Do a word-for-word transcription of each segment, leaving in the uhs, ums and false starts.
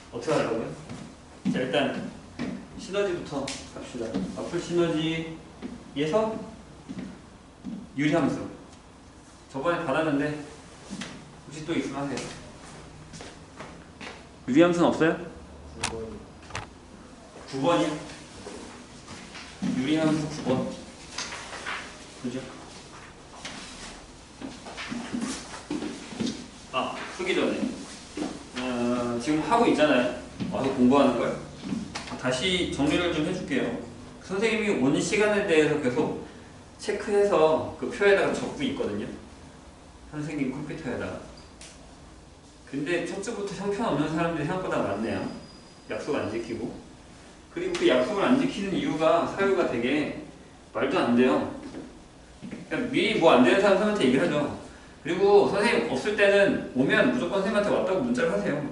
어떻게 하려고요? 자, 일단 시너지부터 갑시다. 앞플 시너지에서 유리함수. 저번에 받았는데 혹시 또 있으면 하세요. 유리함수는 없어요? 구 번이요? 유리함수 구 번. 그죠? 아, 풀기 전에 어, 지금 하고 있잖아요. 와서 공부하는 걸. 다시 정리를 좀 해줄게요. 선생님이 오는 시간에 대해서 계속 체크해서 그 표에다가 적고 있거든요. 선생님 컴퓨터에다가. 근데 첫 주부터 형편없는 사람들이 생각보다 많네요. 약속 안 지키고. 그리고 그 약속을 안 지키는 이유가 사유가 되게 말도 안 돼요. 그러니까 미리 뭐 안 되는 사람한테 얘기를 하죠. 그리고 선생님 없을 때는 오면 무조건 선생님한테 왔다고 문자를 하세요.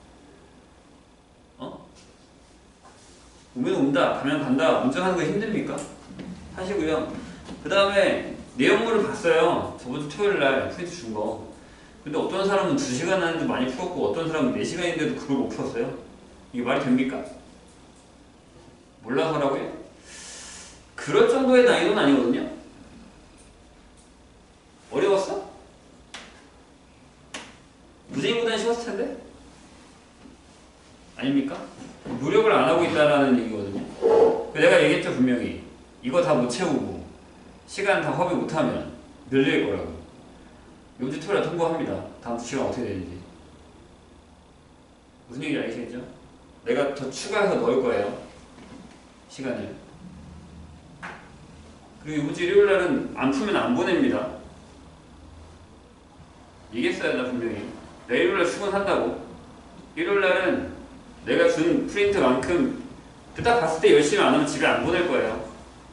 어? 오면 온다, 가면 간다, 문자하는 거 힘듭니까? 하시고요. 그 다음에 내용물을 봤어요. 저번 주 토요일 날 프린트 준 거. 근데 어떤 사람은 두 시간 하는데 많이 풀었고 어떤 사람은 네 시간인데도 그걸 못 풀었어요. 이게 말이 됩니까? 몰라서라고요? 그럴 정도의 난이도는 아니거든요. 어려웠어? 무진보다는 쉬웠을 텐데? 아닙니까? 노력을 안 하고 있다라는 얘기거든요. 내가 얘기했죠, 분명히. 이거 다 못 채우고 시간 다 허비 못하면 늘릴 거라고. 이번 주 토요일에 통보합니다. 다음 주 시간 어떻게 되는지. 무슨 얘기인지 알겠죠? 내가 더 추가해서 넣을 거예요. 시간을. 그리고 이번 주 일요일 날은 안 풀면 안 보냅니다. 얘기했어요, 나 분명히. 내가 일요일 날 출근한다고. 일요일 날은 내가 준 프린트만큼 딱 봤을 때 열심히 안 하면 집에 안 보낼 거예요.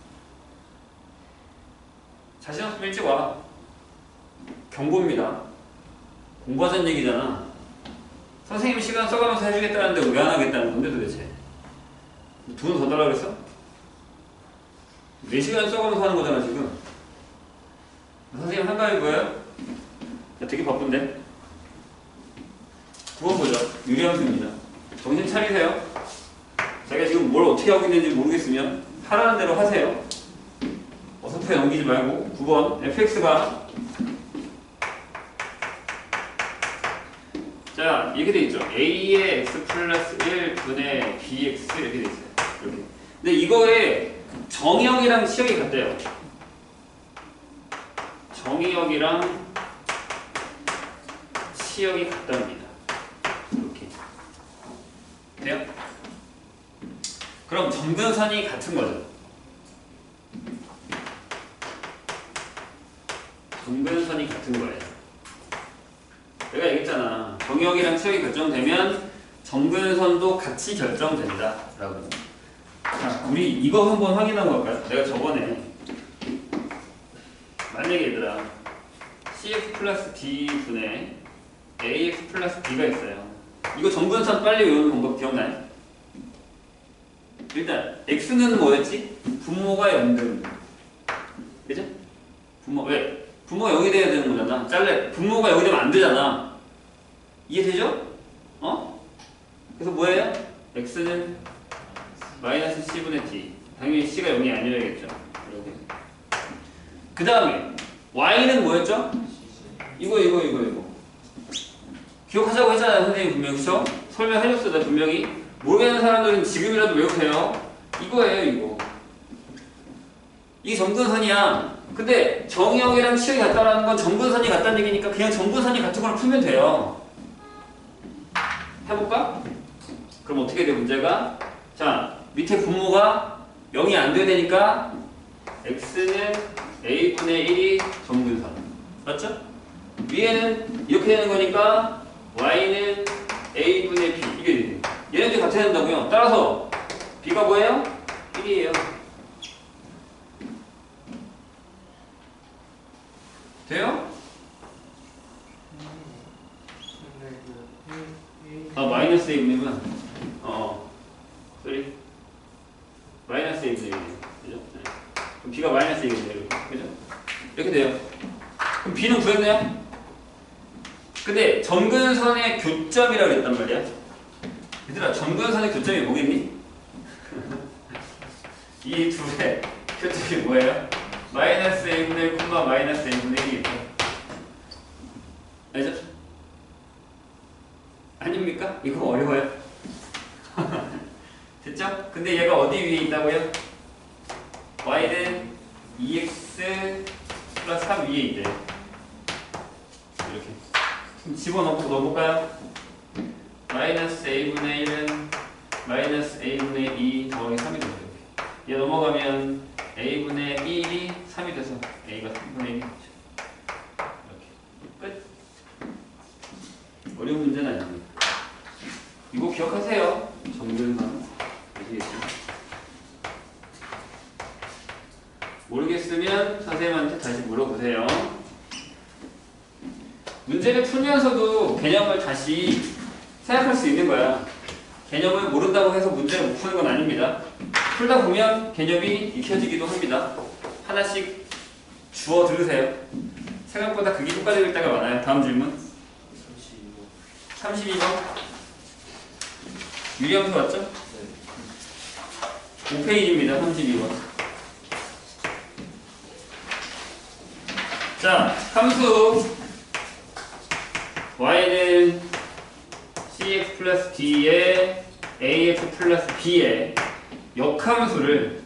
자신 없으면 일찍 와. 경고입니다. 공부하자는 얘기잖아. 선생님이 시간 써가면서 해주겠다는데 왜 안 하겠다는 건데 도대체? 돈 더 달라고 그랬어? 네 시간 써가면서 하는 거잖아 지금. 선생님 한가위 뭐예요? 나 되게 바쁜데? 구 번 보죠. 유리함수입니다. 정신 차리세요. 자기가 지금 뭘 어떻게 하고 있는지 모르겠으면 하라는 대로 하세요. 어설프게 넘기지 말고. 구 번 에프엑스가 자 이렇게 돼 있죠. A의 x 플러스 일 분의 bx 이렇게 돼 있어요. 이렇게. 근데 이거에 정의역이랑 치역이 같대요. 정의역이랑 치역이 같답니다. 이렇게 돼요? 그럼 점근선이 같은 거죠. 점근선이 같은 거예요. 내가 얘기했잖아. 정의역이랑 치역이 결정되면 점근선도 같이 결정된다 라고. 자, 우리 이거 한번 확인한 걸까요? 내가 저번에 만약에 얘들아 씨엑스 플러스 d 분의 에이엑스 플러스 b가 있어요. 이거 점근선 빨리 외우는 방법 기억나요? 일단 x는 뭐였지? 분모가 연등. 그죠? 분모 왜? 분모가 영이 돼야 되는 거잖아. 잘래. 분모가 영이 되면 안 되잖아. 이해되죠? 어? 그래서 뭐예요? x는 마이너스 c분의 d. 당연히 c가 영이 아니라겠죠. 이렇게. 그 다음에 y는 뭐였죠? 이거 이거 이거 이거. 기억하자고 했잖아요. 선생님 분명히. 그쵸? 설명해줬어. 나 분명히. 모르겠는 사람들은 지금이라도 외우세요. 이거예요 이거. 이게 점근선이야. 근데 정의역이랑 치역이 같다라는 건 점근선이 같다는 얘기니까 그냥 점근선이 같은 걸 풀면 돼요. 해볼까? 그럼 어떻게 돼 문제가? 자 밑에 분모가 영이 안 돼야 되니까 x는 a분의 일이 점근선. 맞죠? 위에는 이렇게 되는 거니까 y는 a분의 b. 이게 돼. 얘네들이 같아야 된다고요. 따라서 b가 뭐예요? 일이에요. 돼요? 아 마이너스 a분이구나. 어어 쏘리 마이너스 a분의 일이에요. 그죠? 네. 그럼 b가 마이너스 a겠네요. 이렇게. 그죠? 이렇게 돼요. 그럼 b는 구했나요? 근데 점근선의 교점이라고 했단 말이야. 얘들아, 점근선의 교점이 뭐겠니? 이 둘의 교점이 뭐예요? 마이너스 a분의 일, 마이너스 a분의 일이겠죠? 알죠? 아닙니까? 이거 어려워요. 됐죠? 근데 얘가 어디 위에 있다고요? y는 이 엑스 플러스 삼 위에 있대요. 이렇게. 그럼 집어넣고 넣어볼까요? 마이너스 a분의 일은 마이너스 a분의 이 더하기 삼이 되죠. 얘 넘어가면 a분의 일이 삼이 돼서 a가 삼분의 일이 되죠. 이렇게. 끝. 어려운 문제는 아닙니다. 이거 기억하세요. 정글만 아시겠죠? 모르겠으면 선생님한테 다시 물어보세요. 문제를 풀면서도 개념을 다시 생각할 수 있는 거야. 개념을 모른다고 해서 문제를 못 푸는 건 아닙니다. 풀다 보면 개념이 익혀지기도 합니다. 하나씩 주워 들으세요. 생각보다 그게 효과적일 때가 많아요. 다음 질문. 삼십이 번. 유리함수 맞죠? 네. 오 페이지입니다. 삼십이 번. 자, 함수 y는 cx 플러스 d에 ax 플러스 b의 역함수를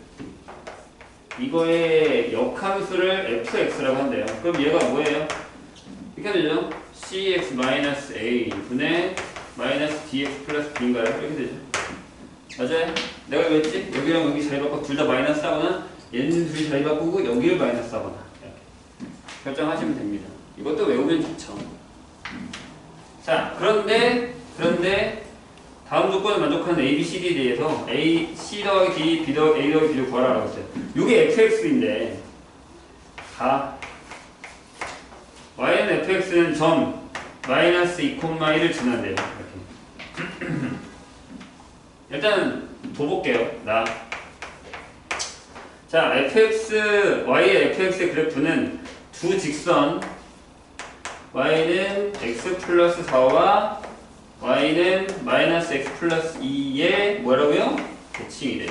이거의 역함수를 fx라고 한대요. 그럼 얘가 뭐예요? 이렇게 되죠? cx 마이너스 a 분의 마이너스 dx 플러스 b인가요? 이렇게 되죠. 맞아요? 내가 이거 했지? 여기랑 여기 자리 바꿔 둘 다 마이너스 하거나 얘는 둘이 자리 바꾸고 여기를 마이너스 하거나 이렇게 결정하시면 됩니다. 이것도 외우면 좋죠. 자, 그런데 그런데 다음 조건을 만족하는 A, B, C, D에 대해서 A, C 더하기 D, B 더하기 A 더하기 B를 구하라고 했어요. 이게 에프엑스인데 다 Y는 에프엑스는 점 마이너스 이, 일을 지난대요. 이렇게. 일단 둬볼게요. 나. 자, 에프엑스, Y의 에프엑스의 그래프는 두 직선 Y는 X 플러스 사와 Y는 마이너스 X 플러스 이의 뭐라고요? 대칭이래요.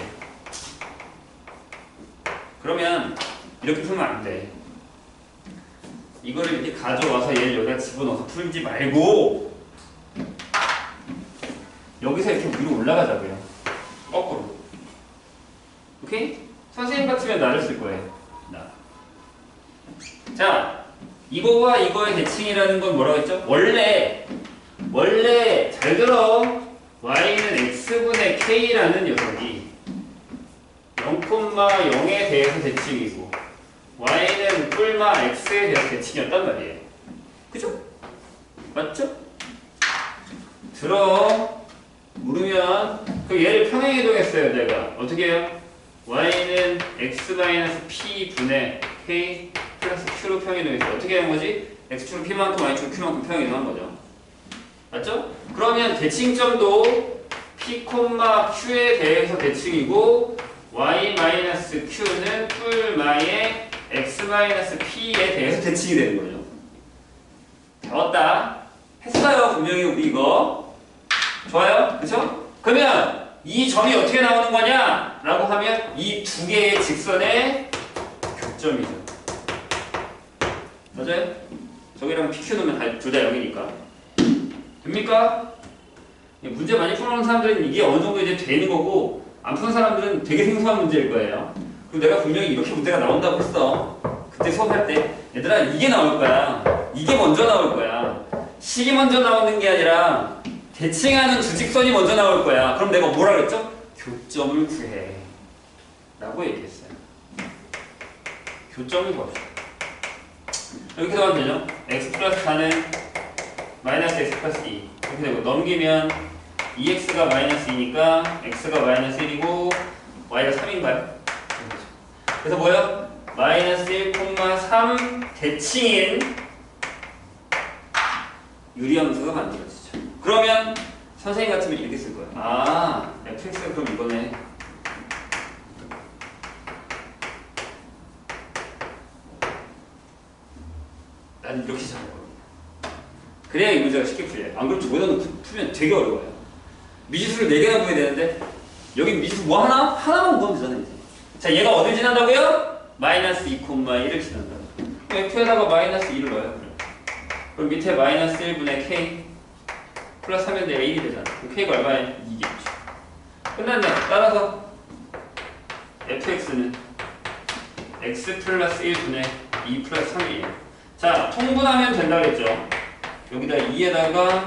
그러면 이렇게 풀면 안 돼. 이거를 이렇게 가져와서 얘를 여기다 집어넣어서 풀지 말고 여기서 이렇게 위로 올라가자고요. 거꾸로. 오케이? 선생님 같으면 나를 쓸 거예요. 나. 자, 이거와 이거의 대칭이라는 건 뭐라고 했죠? 원래 원래 잘 들어. y는 x분의 k라는 녀석이 영, 영에 대해서 대칭이고 y는 뿔마 x에 대해서 대칭이었단 말이에요. 그죠? 맞죠? 들어. 물으면 그 얘를 평행이동했어요. 내가 어떻게 해요? y는 x-p 분의 k 플러스 q로 평행이동했어요. 어떻게 한 거지? x축으로 p만큼 y축으로 q만큼 평행이동한 거죠. 맞죠? 그러면 대칭점도 p, q에 대해서 대칭이고 y-q는 뿔마의 x-p에 대해서 대칭이 되는 거죠. 배웠다. 했어요. 분명히 우리 이거. 좋아요? 그쵸? 그러면 이 점이 어떻게 나오는 거냐? 라고 하면 이 두 개의 직선의 교점이죠. 맞아요? 저기랑 피큐 넣으면 둘 다 영이니까. 됩니까? 문제 많이 풀어놓은 사람들은 이게 어느 정도 이제 되는 거고, 안 푸는 사람들은 되게 생소한 문제일 거예요. 그리고 내가 분명히 이렇게 문제가 나온다고 했어. 그때 수업할 때, 얘들아, 이게 나올 거야. 이게 먼저 나올 거야. 식이 먼저 나오는 게 아니라, 대칭하는 두 직선이 먼저 나올 거야. 그럼 내가 뭐라 그랬죠? 교점을 구해. 라고 얘기했어요. 교점을 구합시다. 이렇게 하면 되죠? x 플러스 사는 마이너스 x 플러스 이. 이렇게 되고, 넘기면 이 엑스가 마이너스 이니까 x가 마이너스 일이고 y가 삼인가요? 그래서 뭐예요? 마이너스 일, 삼 대칭인 유리함수가 만들어지죠. 그러면 선생님 같으면 이렇게 쓸 거예요. 아, 에프엑스가 그럼 이거네. 난 이렇게 잡을 겁니다. 그래야 이 문제가 쉽게 풀려요. 안 그러면 저거는 풀면 되게 어려워요. 미지수를 네 개나 구해야 되는데 여기 미지수 뭐 하나? 하나만 구하면 되잖아 이제. 자 얘가 어딜 지난다고요? 마이너스 이, 일을 지난다. F에다가 마이너스 이를 넣어요. 그럼 밑에 마이너스 일분의 K 플러스 하면 돼 일이 되잖아. 그럼 K가 얼마야? 이겠죠. 끝났네. 따라서 에프엑스는 x 플러스 일분의 이 플러스 삼이에요. 자 통분하면 된다 그랬죠. 여기다 이에다가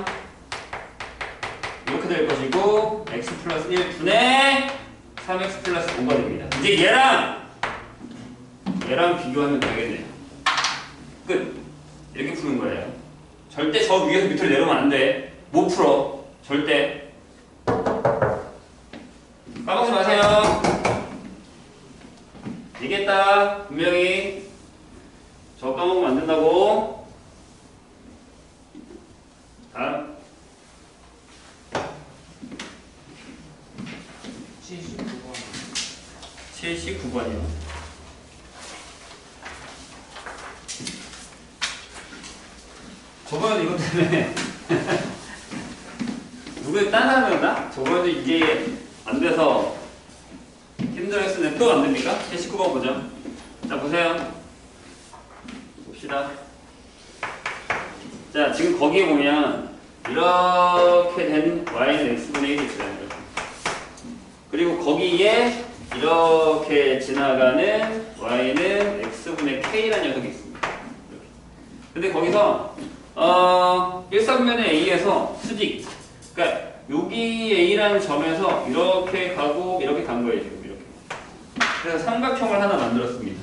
이렇게 될 것이고 x 플러스 일분의 삼 엑스 플러스 오가 됩니다. 이제 얘랑 얘랑 비교하면 되겠네요. 끝. 이렇게 푸는 거예요. 절대 저 위에서 밑으로 내려오면 안 돼. 못 풀어. 절대. 까먹지 마세요. 얘기했다. 분명히. 저 까먹으면 안 된다고. 다음. 칠십구 번. 칠십구 번이요. 저번에 이것 때문에 누구 딴 사람이었나? 저번에도 이게 안 돼서 힘들어했었는데 또 안 됩니까? 칠십구 번 보죠. 자 보세요. 봅시다. 자 지금 거기에 보면 이렇게 된 y는 x분의 일이 있어요. 그리고 거기에 이렇게 지나가는 y는 x분의 k라는 녀석이 있습니다. 이렇게. 근데 거기서 어, 일사분면의 A에서 수직, 그러니까 여기 A라는 점에서 이렇게 가고 이렇게 간 거예요 지금 이렇게. 그래서 삼각형을 하나 만들었습니다.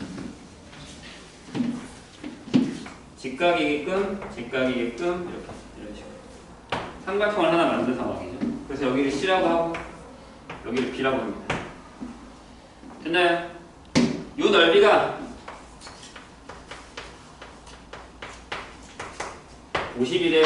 직각이게끔, 직각이게끔 이렇게 이런 식으로 삼각형을 하나 만든 상황이죠. 그래서 여기를 C라고 하고 여기를 B라고 합니다. 됐나요? 요 넓이가 오십이래.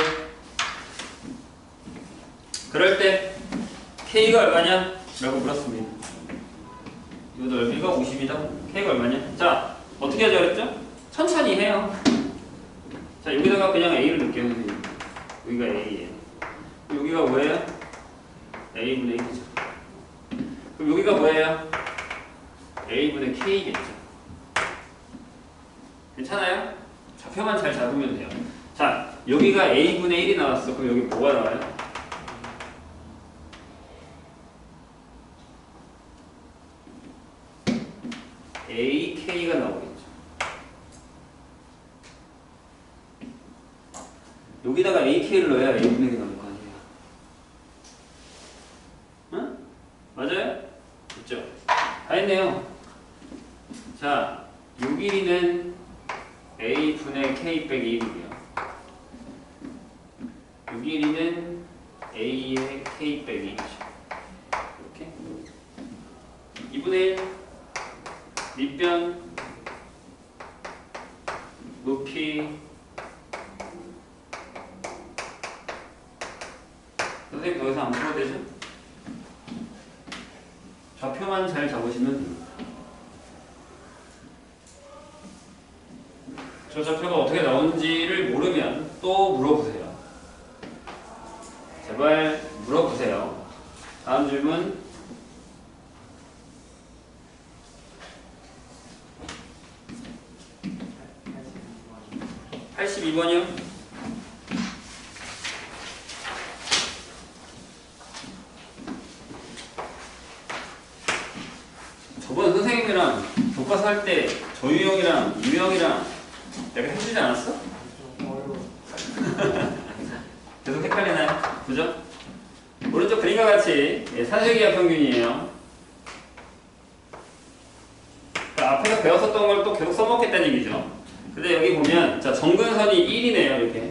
그럴 때 K가 얼마냐? 라고 물었습니다. 이 넓이가 오십이다. K가 얼마냐? 자, 어떻게 하자 그랬죠? 천천히 해요. 자, 여기다가 그냥 A를 넣을게요. 여기가 A예요. 여기가 뭐예요? A분의 A죠. 그럼 여기가 뭐예요? A분의 K겠죠. 괜찮아요? 좌표만 잘 잡으면 돼요. 자, 여기가 A분의 일이 나왔어. 그럼 여기 뭐가 나와요? 에이케이가 나오겠죠. 여기다가 에이케이를 넣어야 A분의 일이 나올 거 아니에요. 응? 맞아요? 됐죠? 다 했네요. 자, 요 길이는 A분의 K 빼기 일이고요. 요 길이는 A의 K 빼기 일이죠. 이렇게. 이분의 일, 밑변, 높이. 선생님 더 이상 안 풀어도 되죠? 좌표만 잘 잡으시면 됩니다. 저 좌표가 어떻게 나오는지를 모르면 또 물어보세요. 제발 물어보세요. 다음 질문. 팔십이 번이요. 저번 선생님이랑 교과서 할 때 조유형이랑 유형이랑 내가 해주지 않았어? 계속 헷갈리나요? 그죠? 오른쪽 그림과 같이 예, 사색이와 평균이에요. 그러니까 앞에서 배웠었던 걸 또 계속 써먹겠다는 얘기죠. 근데 여기 보면 자 정근선이 일이네요. 이렇게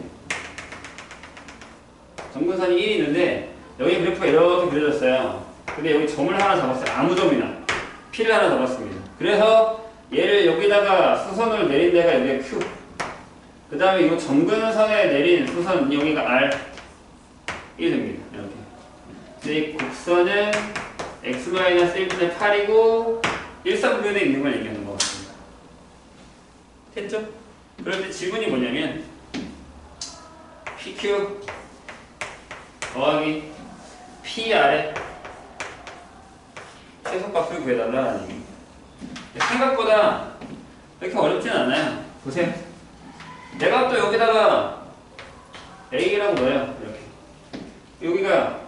정근선이 일이 있는데 여기 그래프가 이렇게 그려졌어요. 근데 여기 점을 하나 잡았어요. 아무 점이나 P를 하나 잡았습니다. 그래서 얘를 여기다가 수선을 내린 데가 여기가 Q, 그 다음에 이 정근선에 내린 수선 여기가 R 이 됩니다. 이렇게. 근데 이 곡선은 x 일분의 팔이고 일사분면에 있는 걸 얘기하는 것 같습니다. 됐죠? 그럴 때 질문이 뭐냐면 피큐 더하기 P 아래 최소값을 구해달라는 얘기. 생각보다 이렇게 어렵진 않아요. 보세요. 내가 또 여기다가 A라고 넣어요. 이렇게. 여기가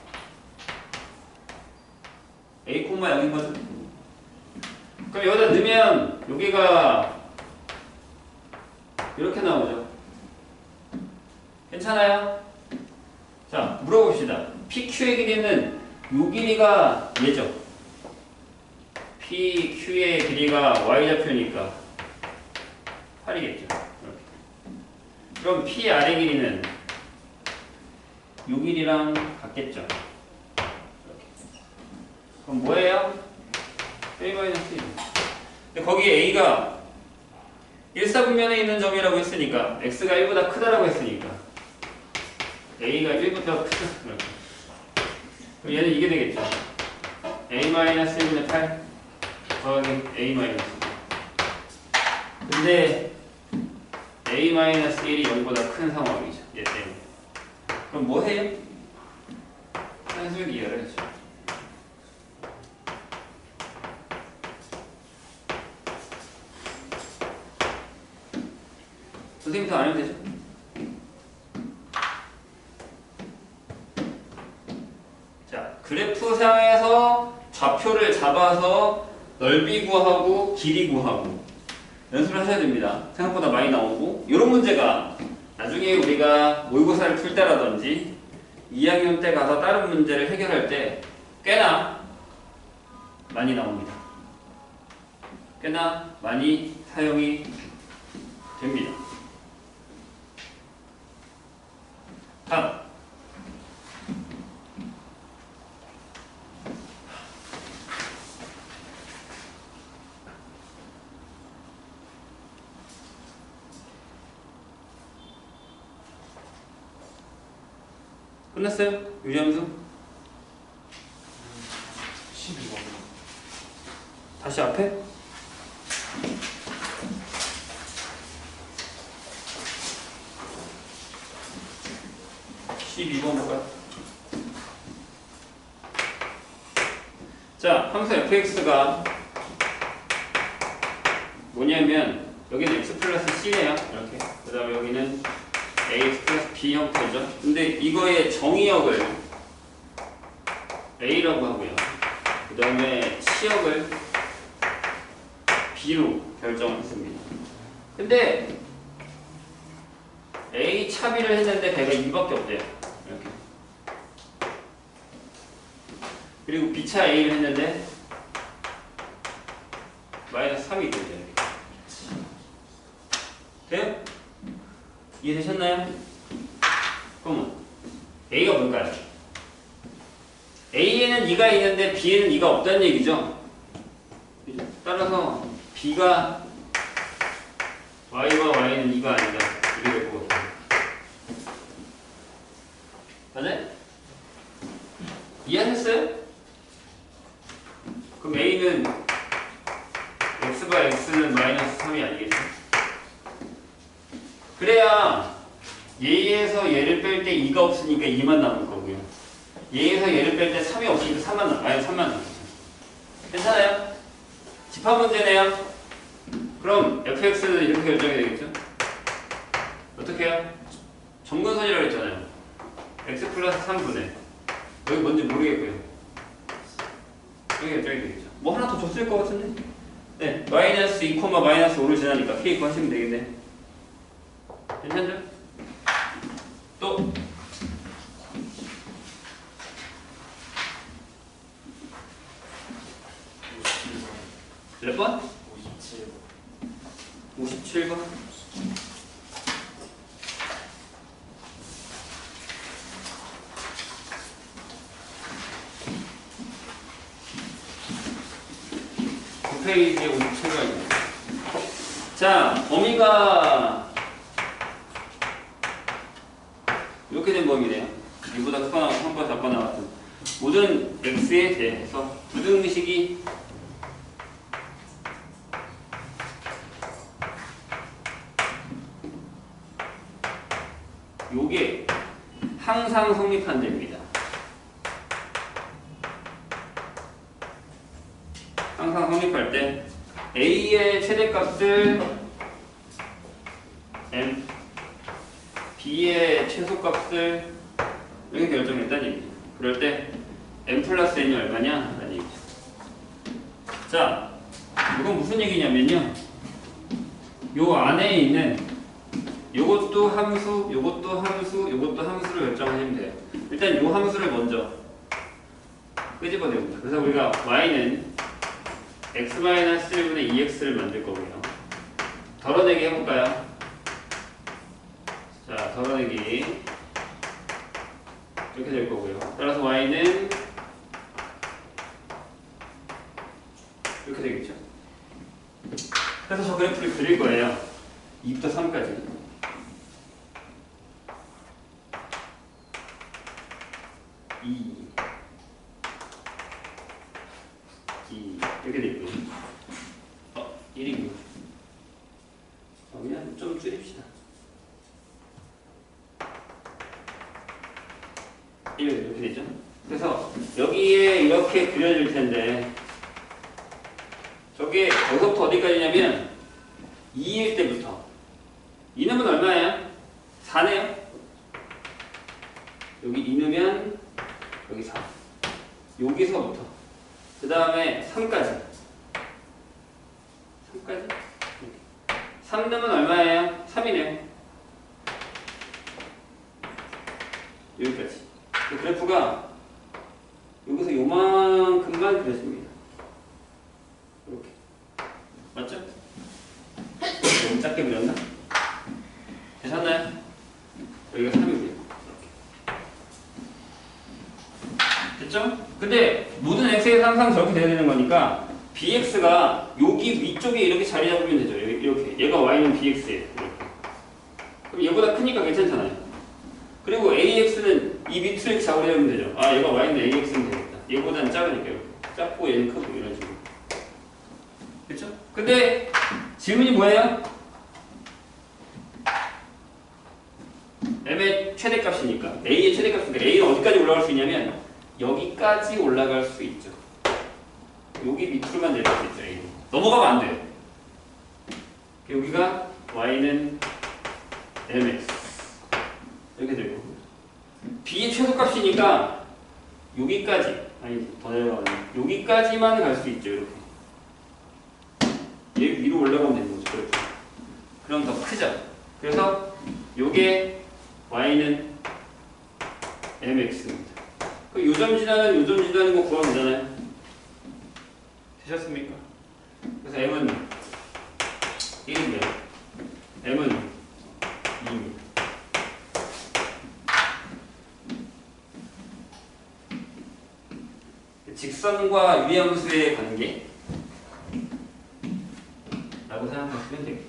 A, 영이거든. 그럼 여기다 넣으면 여기가 이렇게 나오죠. 괜찮아요? 자, 물어봅시다. 피큐의 길이는 요 길이가 얘죠. 피큐의 길이가 y좌표니까 팔이겠죠. 이렇게. 그럼 P 아래 길이는 요 길이랑 같겠죠. 이렇게. 그럼 뭐예요? A 마이너스 일. 근데 거기에 A가 일사분면에 있는 점이라고 했으니까 x가 일보다 크다라고 했으니까 A가 일보다 크다. 이렇게. 그럼 얘는 이게 되겠죠. A 마이너스 일분의 팔 더하기 A 마이너스 일. 근데 A 마이너스 일이 영보다 큰 상황이죠. 얘 때문에. 그럼 뭐 해요? 산술 기하를 해죠. 선생님 더 안 해도 되죠? 자, 그래프상에서 좌표를 잡아서 넓이 구하고 길이 구하고 연습을 하셔야 됩니다. 생각보다 많이 나오고 이런 문제가 나중에 우리가 모의고사를 풀 때라든지 이 학년 때 가서 다른 문제를 해결할 때 꽤나 많이 나옵니다. 꽤나 많이 사용이 됩니다. 다음. 끝났어요? 유리함수? 십이 번. 다시 앞에? 십이 번 볼까요? 자, 함수 fx가 뭐냐면 여기는 x 플러스 c네요. 이렇게. 그 다음에 여기는 ax 플러스 b 형태죠. 근데 이거의 정의역을 a라고 하고요. 그 다음에 시역을 b로 결정했습니다. 근데 a 차비를 했는데 배가 이밖에 없대요. 이렇게. 그리고 b차 a를 했는데 마이너스 삼이 되죠. 돼요? 이해되셨나요? 그러면 A가 뭘까요? A에는 이가 있는데 B에는 이가 없다는 얘기죠. 따라서 B가 Y와 Y는 이가 아니다. 이게 될 것 같아요. 맞아요? 이해하셨어요? 그럼 A는 X가 X는 마이너스 삼이 아니겠죠? 그래야 얘에서 얘를 뺄 때 이가 없으니까 이만 남을 거고요. 얘에서 얘를 뺄 때 삼이 없으니까 삼만 남, 아니 삼만 남죠. 괜찮아요? 집합 문제네요. 그럼 fx는 이렇게 결정이 되겠죠? 어떻게 해요? 정근선이라고 했잖아요. x 플러스 삼분의 여기 뭔지 모르겠고요. 여기 결정이 되겠죠. 뭐 하나 더 줬을 것 같은데? 네, 마이너스 이, 마이너스 오를 지나니까 k 구하시면 되겠네. 괜찮죠? 또 몇 번? 오십칠 번. 오십칠 번. 구 페이지에 오십칠 번입니다. 자, 범위가 이렇게 된 범위네요. 이보다 크거나 크거나 작거나 같은 모든 x에 대해서 부등식이 요게 항상 성립한 됩니다. 항상 성립할 때 A의 최대값을 M, B의 최소값을 이렇게 결정했다는 얘기죠. 그럴 때 M 플러스 N이 얼마냐? 라는 얘기죠. 자, 이건 무슨 얘기냐면요. 요 안에 있는 요것도 함수, 요것도 함수, 요것도 함수를 결정하시면 돼요. 일단 요 함수를 먼저 끄집어냅니다. 그래서 우리가 y는 x-일분의 이 엑스를 만들 거고요. 덜어내기 해볼까요? 자, 덜어내기 이렇게 될 거고요. 따라서 y는 이렇게 되겠죠. 그래서 저 그래프를 그릴 거예요. 이부터 삼까지. 이, 이 이렇게 돼 있고요. 어, 일이고요. 그러면 좀 줄입시다. 이렇게 되죠. 그래서 여기에 이렇게 그려질 텐데 저게 여기서부터 어디까지냐면 이일 때부터 이놈은 얼마예요? 사네요. 여기 이 넣으면 여기 사. 여기서부터 그 다음에 삼까지 삼까지 삼 넣으면 얼마예요? 삼이네요. 여기까지. 그 그래프가 여기서 요만큼만 그려집니다. 이렇게. 맞죠? 너무 작게 그렸나? 되셨나요? 여기가 삼이고요. 됐죠? 근데 모든 x에서 항상 저렇게 돼야 되는 거니까 bx가 여기 위쪽에 이렇게 자리 잡으면 되죠. 이렇게. 얘가 y는 bx예요. 이렇게. 그럼 얘보다 크니까 괜찮잖아요. 그리고 ax는 이 밑으로 이렇게 잡으려면 되죠. 아, 얘가 y는 ax면 되겠다. 얘보다는 작으니까 이렇게. 작고 얘는 크고 이런 식으로. 그렇죠? 근데 질문이 뭐예요? m의 최대값이니까 a의 최대값인데 a는 어디까지 올라갈 수 있냐면 여기까지 올라갈 수 있죠. 여기 밑으로만 내려갈 수 있죠. a는. 넘어가면 안 돼요. 여기가 y는 mx 이렇게 되고 b의 최소값이니까 여기까지 아니 더 내려가면 여기까지만 갈 수 있죠. 이렇게 얘 위로 올라가면 되는 거죠. 그렇죠. 그럼 더 크죠. 그래서 요게 y는 mx입니다. 그 요점 지나는 요점 지나는 거 구하면 되잖아요. 되셨습니까? 그래서 m은 일이고요. m은 이입니다. 직선과 유리함수의 관계 라고 생각하시면 되겠죠.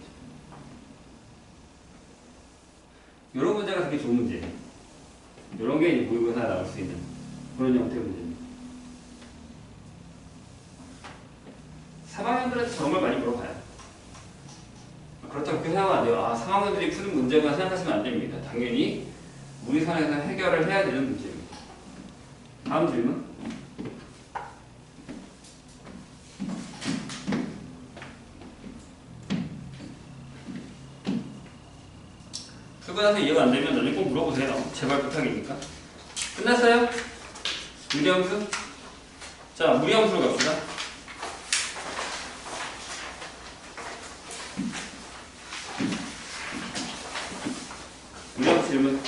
이런 문제가 되게 좋은 문제예요. 이런 게 모의고사에 나올 수 있는 그런 형태의 문제입니다. 삼 학년들한테 정말 많이 물어봐요. 그렇다고 그렇게 생각하면 안 돼요. 아, 삼 학년들이 푸는 문제만 생각하시면 안 됩니다. 당연히 우리 선에서 해결을 해야 되는 문제입니다. 다음 질문. 풀고 나서 이해가 안 되면 나중에 꼭 물어보세요. 제발 부탁이니까. 끝났어요? 무리함수? 자, 무리함수로 갑시다. 무리함수 질문.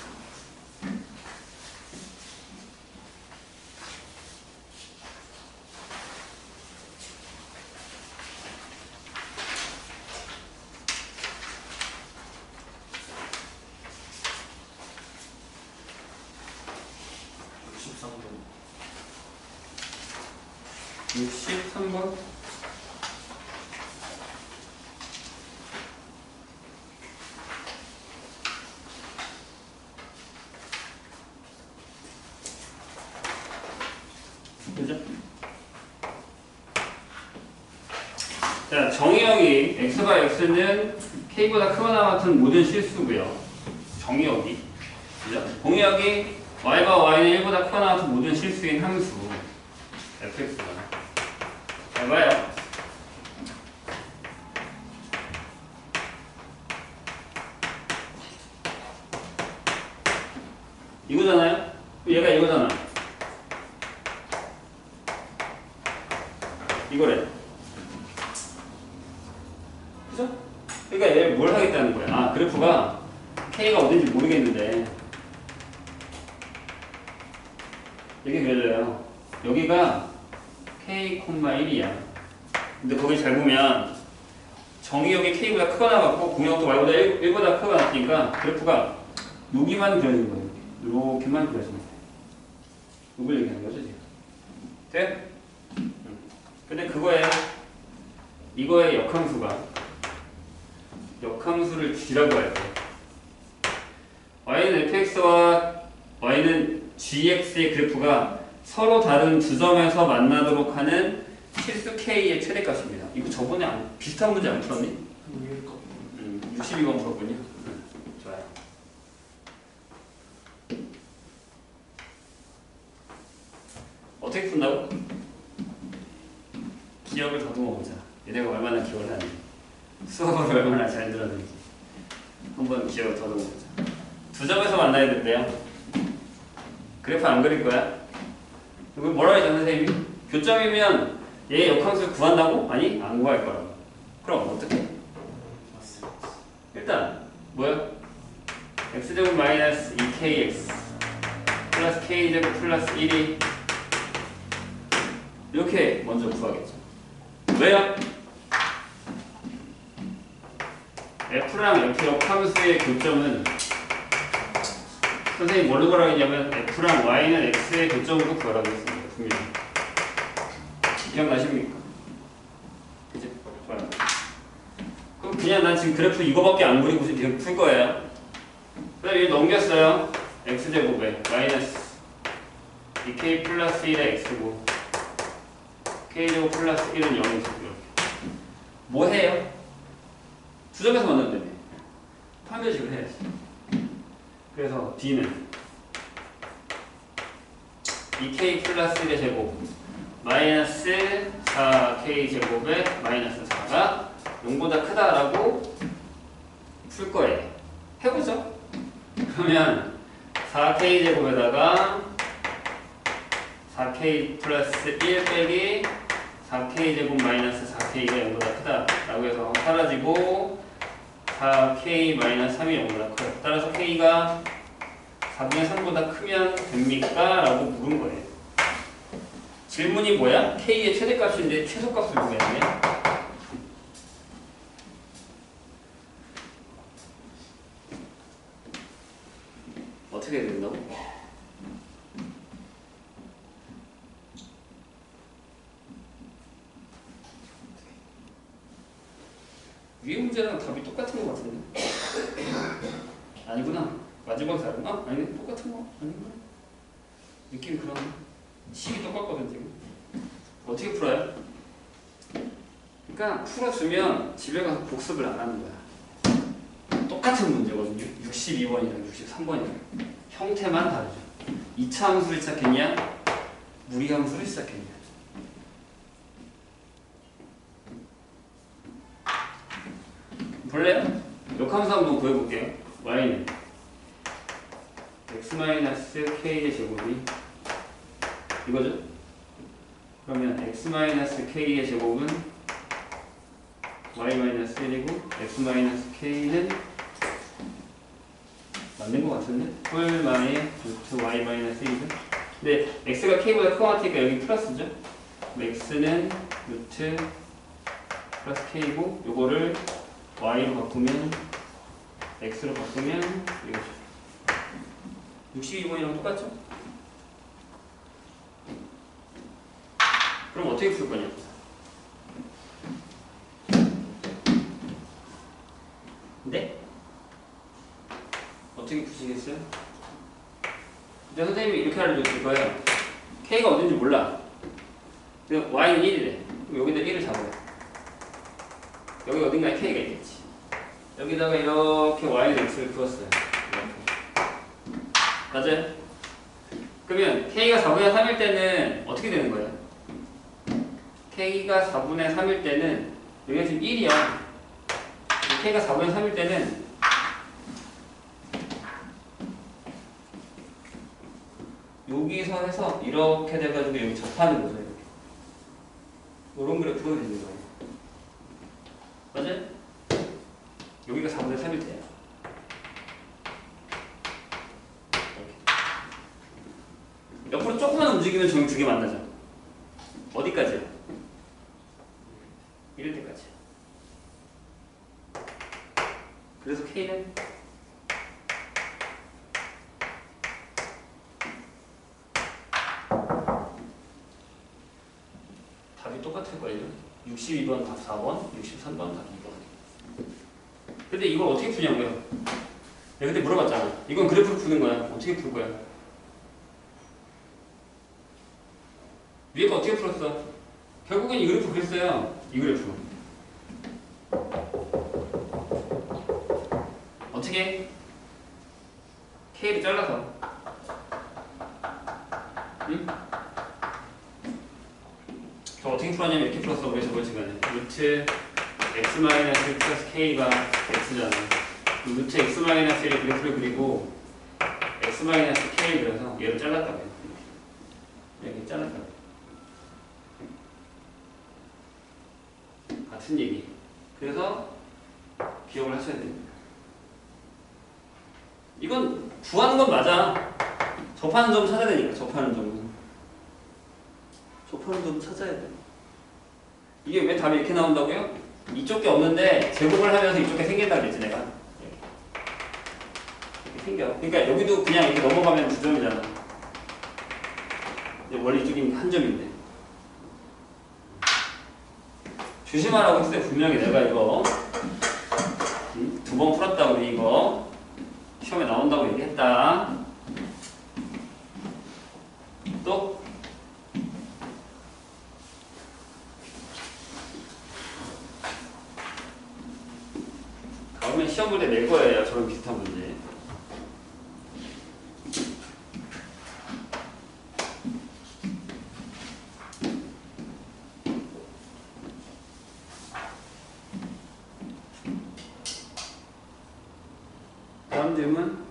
육십삼 번. 그죠? 자, 정의역이 x바 x는 k보다 크거나 같은 모든 실수고요. 정의역이. 그죠? 공의역이 y가 y는 일보다 크거나 같은 모든 실수인 함수 fx가 잘 봐요. 이거잖아요? 얘가 이거잖아. 이거래. 그죠? 그러니까 얘 뭘 하겠다는 거야? 아, 그래프가 K가 어딘지 모르겠는데 이렇게 그려져요. 여기가 K, 일이야. 근데 거기 잘 보면 정의역이 K보다 크거나 같고 공역도 Y보다 일보다 크거나 같으니까 그래프가 여기만 그려지는 거예요. 이렇게만 그려지는 거예요. 이걸 얘기하는 거죠, 지금. 돼? 응. 근데 그거에 이거의 역함수가 역함수를 G라고 할 때 Y는 에프엑스와 Y는 지엑스의 그래프가 서로 다른 두 점에서 만나도록 하는 실수 K의 최대값입니다. 이거 저번에 안, 비슷한 문제 안 풀었니? 음, 육십이 번 풀었군요. 음, 좋아요. 어떻게 푼다고? 기억을 더듬어 보자. 얘네가 얼마나 기억을 하는지, 수업을 얼마나 잘 들었는지 한번 기억을 더듬어 보자. 두 점에서 만나야 된대요. 그래프 안 그릴 거야? 이거 뭐라 했잖아, 선생님이? 교점이면 얘 역함수 구한다고? 아니, 안 구할 거라고. 그럼 어떻게? 일단 뭐야? x제곱 마이너스 이 케이엑스 플러스 k제곱 플러스 일이 이렇게 먼저 구하겠죠. 왜요? f랑 f 역함수의 교점은 선생님이 뭘로 구하라고 했냐면 f랑 y는 x의 교점으로 구하라고 했습니다. 분명히. 기억나십니까? 그치? 좋아요. 그럼 그냥 난 지금 그래프 이거밖에 안 그리고 지금 풀 거예요. 그 다음에 넘겼어요. x제곱에 마이너스 이 케이 플러스 일의 x고 k제곱 플러스 일은 영이죠. 뭐 해요? 두 점에서 만난다며. 판별식을 해야지. 그래서 D는 이 케이 플러스 일의 제곱 마이너스 사 케이 제곱에 마이너스 사가 영보다 크다라고 풀 거예요. 해보죠. 그러면 사 케이 제곱에다가 사 케이 플러스 일 빼기 사 케이 제곱 마이너스 사 케이가 영보다 크다라고 해서 사라지고 사 케이 마이너스 삼이 영보다 커요. 따라서 K가 사분의 삼보다 크면 됩니까? 라고 물은 거예요. 질문이 뭐야? K의 최대값인데 최소값을 구했네. 어떻게 해야 된다고? 위에 문제랑 답이 똑같은 것 같은데? 아니구나. 마지막에 다르구나? 아니, 똑같은 거 아니구나. 느낌이 그러네. 식이 똑같거든 지금. 어떻게 풀어요? 그러니까 풀어주면 집에 가서 복습을 안 하는 거야. 똑같은 문제거든요. 육십이 번이랑 육십삼 번이랑 형태만 다르죠. 이 차 함수를 시작했냐? 무리 함수를 시작했냐? 볼래요? 역함수 한번 구해볼게요. y는 x-k의 제곱이 이거죠? 그러면 x-k의 제곱은 y-일이고 x-k는 맞는 것 같은데? 뿔마의 루트 y-일이죠? 근데 x가 k보다 크고 같으니까 여기 플러스죠? x는 루트 플러스 k고 요거를 y로 바꾸면 x로 바꾸면 이거죠. 육십이 번이랑 똑같죠? 그럼 어떻게 풀 거냐? 네? 어떻게 푸시겠어요? 근데 선생님이 이렇게 알려줬을 거예요. k가 어딘지 몰라. 근데 y는 일이래. 그럼 여기다 일을 잡아요. 여기 어딘가에 k가 있겠지. 여기다가 이렇게 y는 x를 풀었어요. 이렇게. 맞아요? 그러면 k가 사분의 삼일 때는 어떻게 되는 거예요? K가 사분의 삼일 때는 여기가 지금 일이야. K가 사분의 삼일 때는 여기서 해서 이렇게 돼가지고 여기 접하는 거죠. 이렇게. 이런 그래프가 되는 거예요. 맞아요? 여기가 사분의 삼일 때야. 이렇게. 옆으로 조금만 움직이면 저기 두 개 만나죠. 어디까지요? 이럴 때까지. 그래서 K는 답이 똑같을걸요? 육십이 번 답 사 번, 육십삼 번 답 이 번. 근데 이걸 어떻게 푸냐고요? 내가 그때 물어봤잖아. 이건 그래프로 푸는 거야. 어떻게 풀 거야? 위에 거 어떻게 풀었어? 결국엔 이 그래프 그랬어요. 이 그래프. 어떻게? K를 잘라서. 응? 저 어떻게 풀었냐면 이렇게 풀었어. 우리 저번 시간에. 루트 x 마이너스 일 플러스 k가 x잖아. 루트 x 마이너스 일의 그래프를 그리고 x 마이너스 k를 그려서 얘를 잘랐다고 해. 이렇게 잘랐다고. 같은 얘기. 그래서 기억을 하셔야 됩니다. 이건 구하는 건 맞아. 접하는 점 찾아야 되니까. 접하는 점은. 접하는 점 찾아야 돼. 이게 왜 답이 이렇게 나온다고요? 이쪽 게 없는데 제곱을 하면서 이쪽 게 생긴다고 그랬지 내가. 이렇게 생겨. 그러니까 여기도 그냥 이렇게 넘어가면 두 점이잖아. 원래 이쪽이 한 점인데. 조심하라고 했을 때 분명히 내가 이거 음, 두 번 풀었다고 이거 시험에 나온다고 얘기했다. 또 다음에 시험 볼 때 낼 거예요. 저런 비슷한 문제. 다음 질문.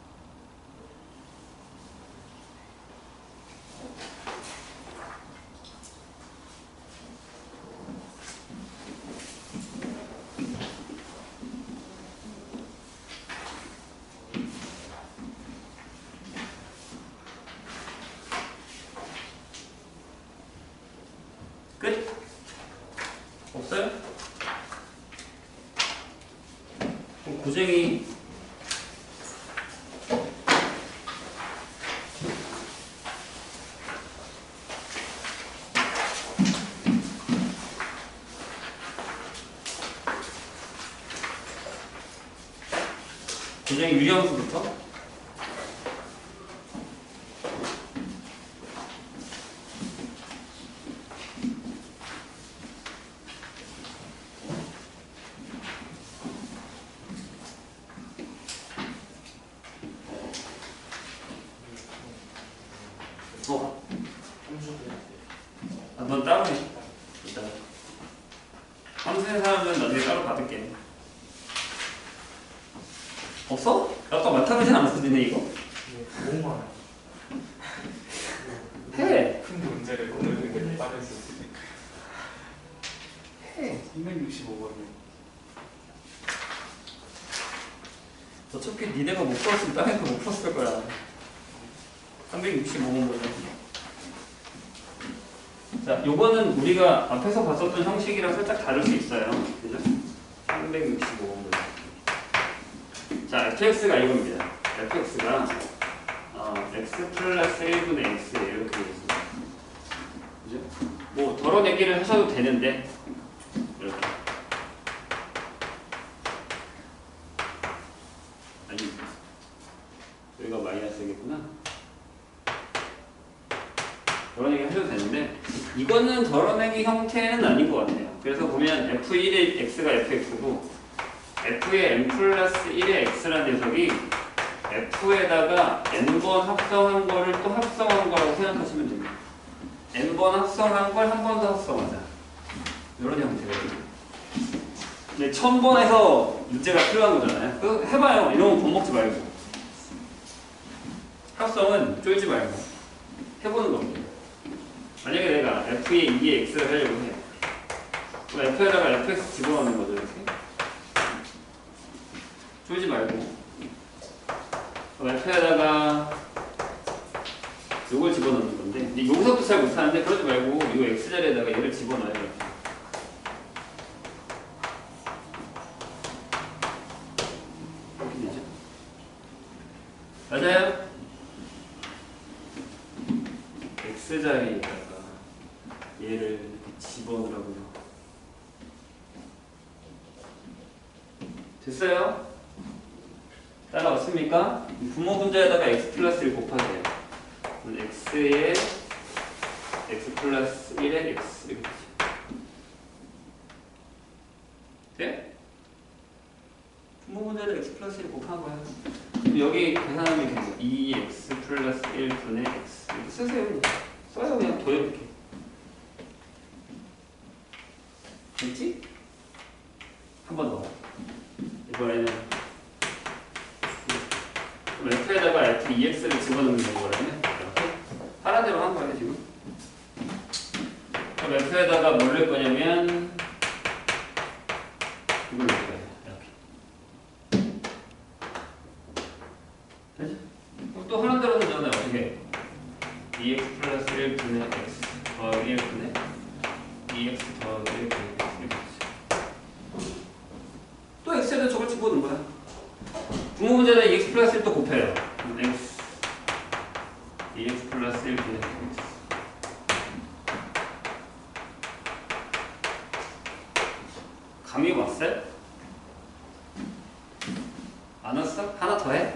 끝? 없어요? 그럼 고쟁이 고쟁이 유리함수부터 어. 아, 넌 따로 해. 일단 함수의 사람들은 나중에 따로 받을게. 없어? 아까 마타르진 안 쓰지네 이거? 너무 많아요. 해! 큰 문제를 오늘 게 빠를 수 있으니까. 해! 이백육십오 번이 어차피 니네가 못 풀었으면 다른 애도 못 풀었을 거야. 삼백육십오 번 보자. 자, 요거는 우리가 앞에서 봤었던 형식이랑 살짝 다를 수 있어요. 그죠? 삼백육십오 번 보자. 자, 에프엑스가 이겁니다. 에프엑스가 어, x 플러스 일분의 x 이렇게 되겠습니다. 그죠? 뭐 덜어내기를 하셔도 되는데 이렇게. 아니, 여기가 마이너스겠구나. 덜어내기 하셔도 되는데 이거는 덜어내기 형태는 아닌 것 같아요. 그래서 보면 에프 일의 x가 에프엑스고 f의 n 플러스 일의 x라는 녀석이 f에다가 n번 합성한 거를 또 합성한 거라고 생각하시면 됩니다. n번 합성한 걸 한 번 더 합성하자. 이런 형태거든요. 근데 천 번에서 문제가 필요한 거잖아요. 그 해봐요. 이런 거 겁먹지 말고. 합성은 쫄지 말고 해보는 겁니다. 만약에 내가 f에 이에 x를 하려고 해. 그럼 f에다가 fx 집어넣는 거죠. 이렇게. 쫄지 말고. 그럼 f에다가 요걸 집어넣는 건데, 근데 여기서부터 잘 못하는데 그러지 말고 이 x 자리에다가 얘를 집어넣어요. 이렇게. 이렇게 되죠. 맞아요? x 자리에다가 얘를 이렇게 집어넣으라고요. 됐어요? 따라왔습니까? 분모 분자에다가 x 플러스 일 곱하세요. x에 x 플러스 일에 x 이렇게 되죠. 돼? 분모 분자에다 x 플러스 일 곱한 거야. 그럼 여기 계산하면 되죠. 이 x 플러스 일 분의 x 이렇게 쓰세요. 그냥. 써요. 그냥 더 이렇게. 됐지? 한 번 더. 이번에는 f에다가 f ex를 집어넣는 거거든요. 하란 대로 한 거예요 지금. 그럼 f에다가 뭘 넣을 거냐면 이걸 넣을 거예요. 이렇게. 되죠? 그럼 또 하란 대로 하잖아요. 어떻게? 이 엑스 플러스 일 분의 x 더하기 일 분의 이 엑스 더하기 일 분의 x 이렇게 되죠. 또 x에다 저걸 집어넣는 거야. 분모 문제에다 이 엑스 플러스 일 또 곱해요. x 이 엑스 플러스 일 분의 x. 감이 왔어요? 안 왔어? 하나 더 해?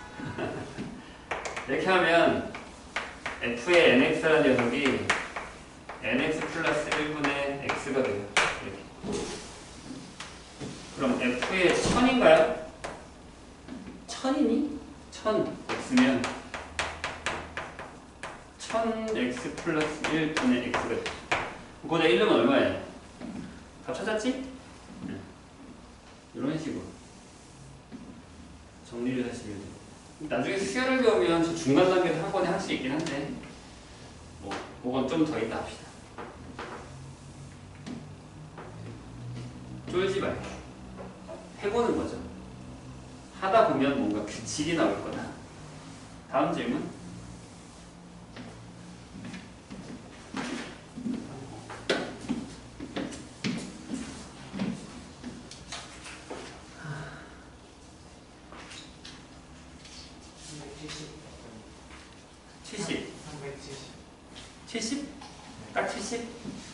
이렇게 하면 f의 nx라는 녀석이 nx 플러스 일 분의 x가 돼요. 이렇게. 그럼 f의 천인가요? 천이니? 천 x면 천 x 플러스 일 분의 x가 되죠. 거기다 일 넣으면 얼마예요? 다 찾았지? 네. 이런 식으로 정리를 하시면 돼요. 나중에 수열을 배우면 저 중간 단계에서 한 번에 할 수 있긴 한데 뭐 그건 좀 더 이따 합시다. 쫄지 말고 해보는 거죠. 하다 보면 뭔가 규칙이 나올 거다. 다음 질문. 칠십. 칠십? 딱 칠십?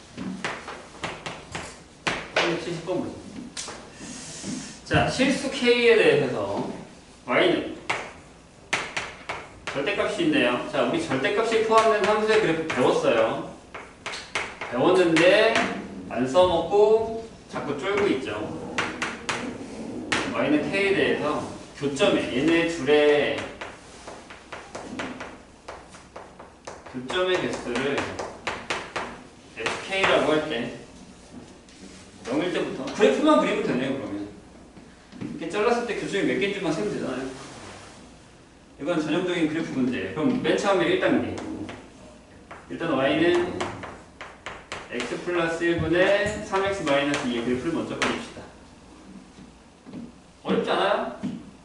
칠십 번 뭐지? 자, 실수 K에 대해서 Y는 절대값이 있네요. 자, 우리 절대값이 포함된 함수의 그래프 배웠어요. 배웠는데 안 써먹고 자꾸 쫄고 있죠. Y는 K에 대해서 교점에 얘네 둘의 교점의 개수를 에프케이라고 할 때 영일 때부터 그래프만 그리면 되네요. 그러면 이렇게 잘랐을 때 교점이 몇 개인지만 세면 되잖아요. 이건 전형적인 그래프 문제예요. 그럼 맨 처음에 일 단계 일단 y는 x 플러스 일 분의 삼 엑스 마이너스 이의 그래프를 먼저 그립시다. 어렵지 않아요?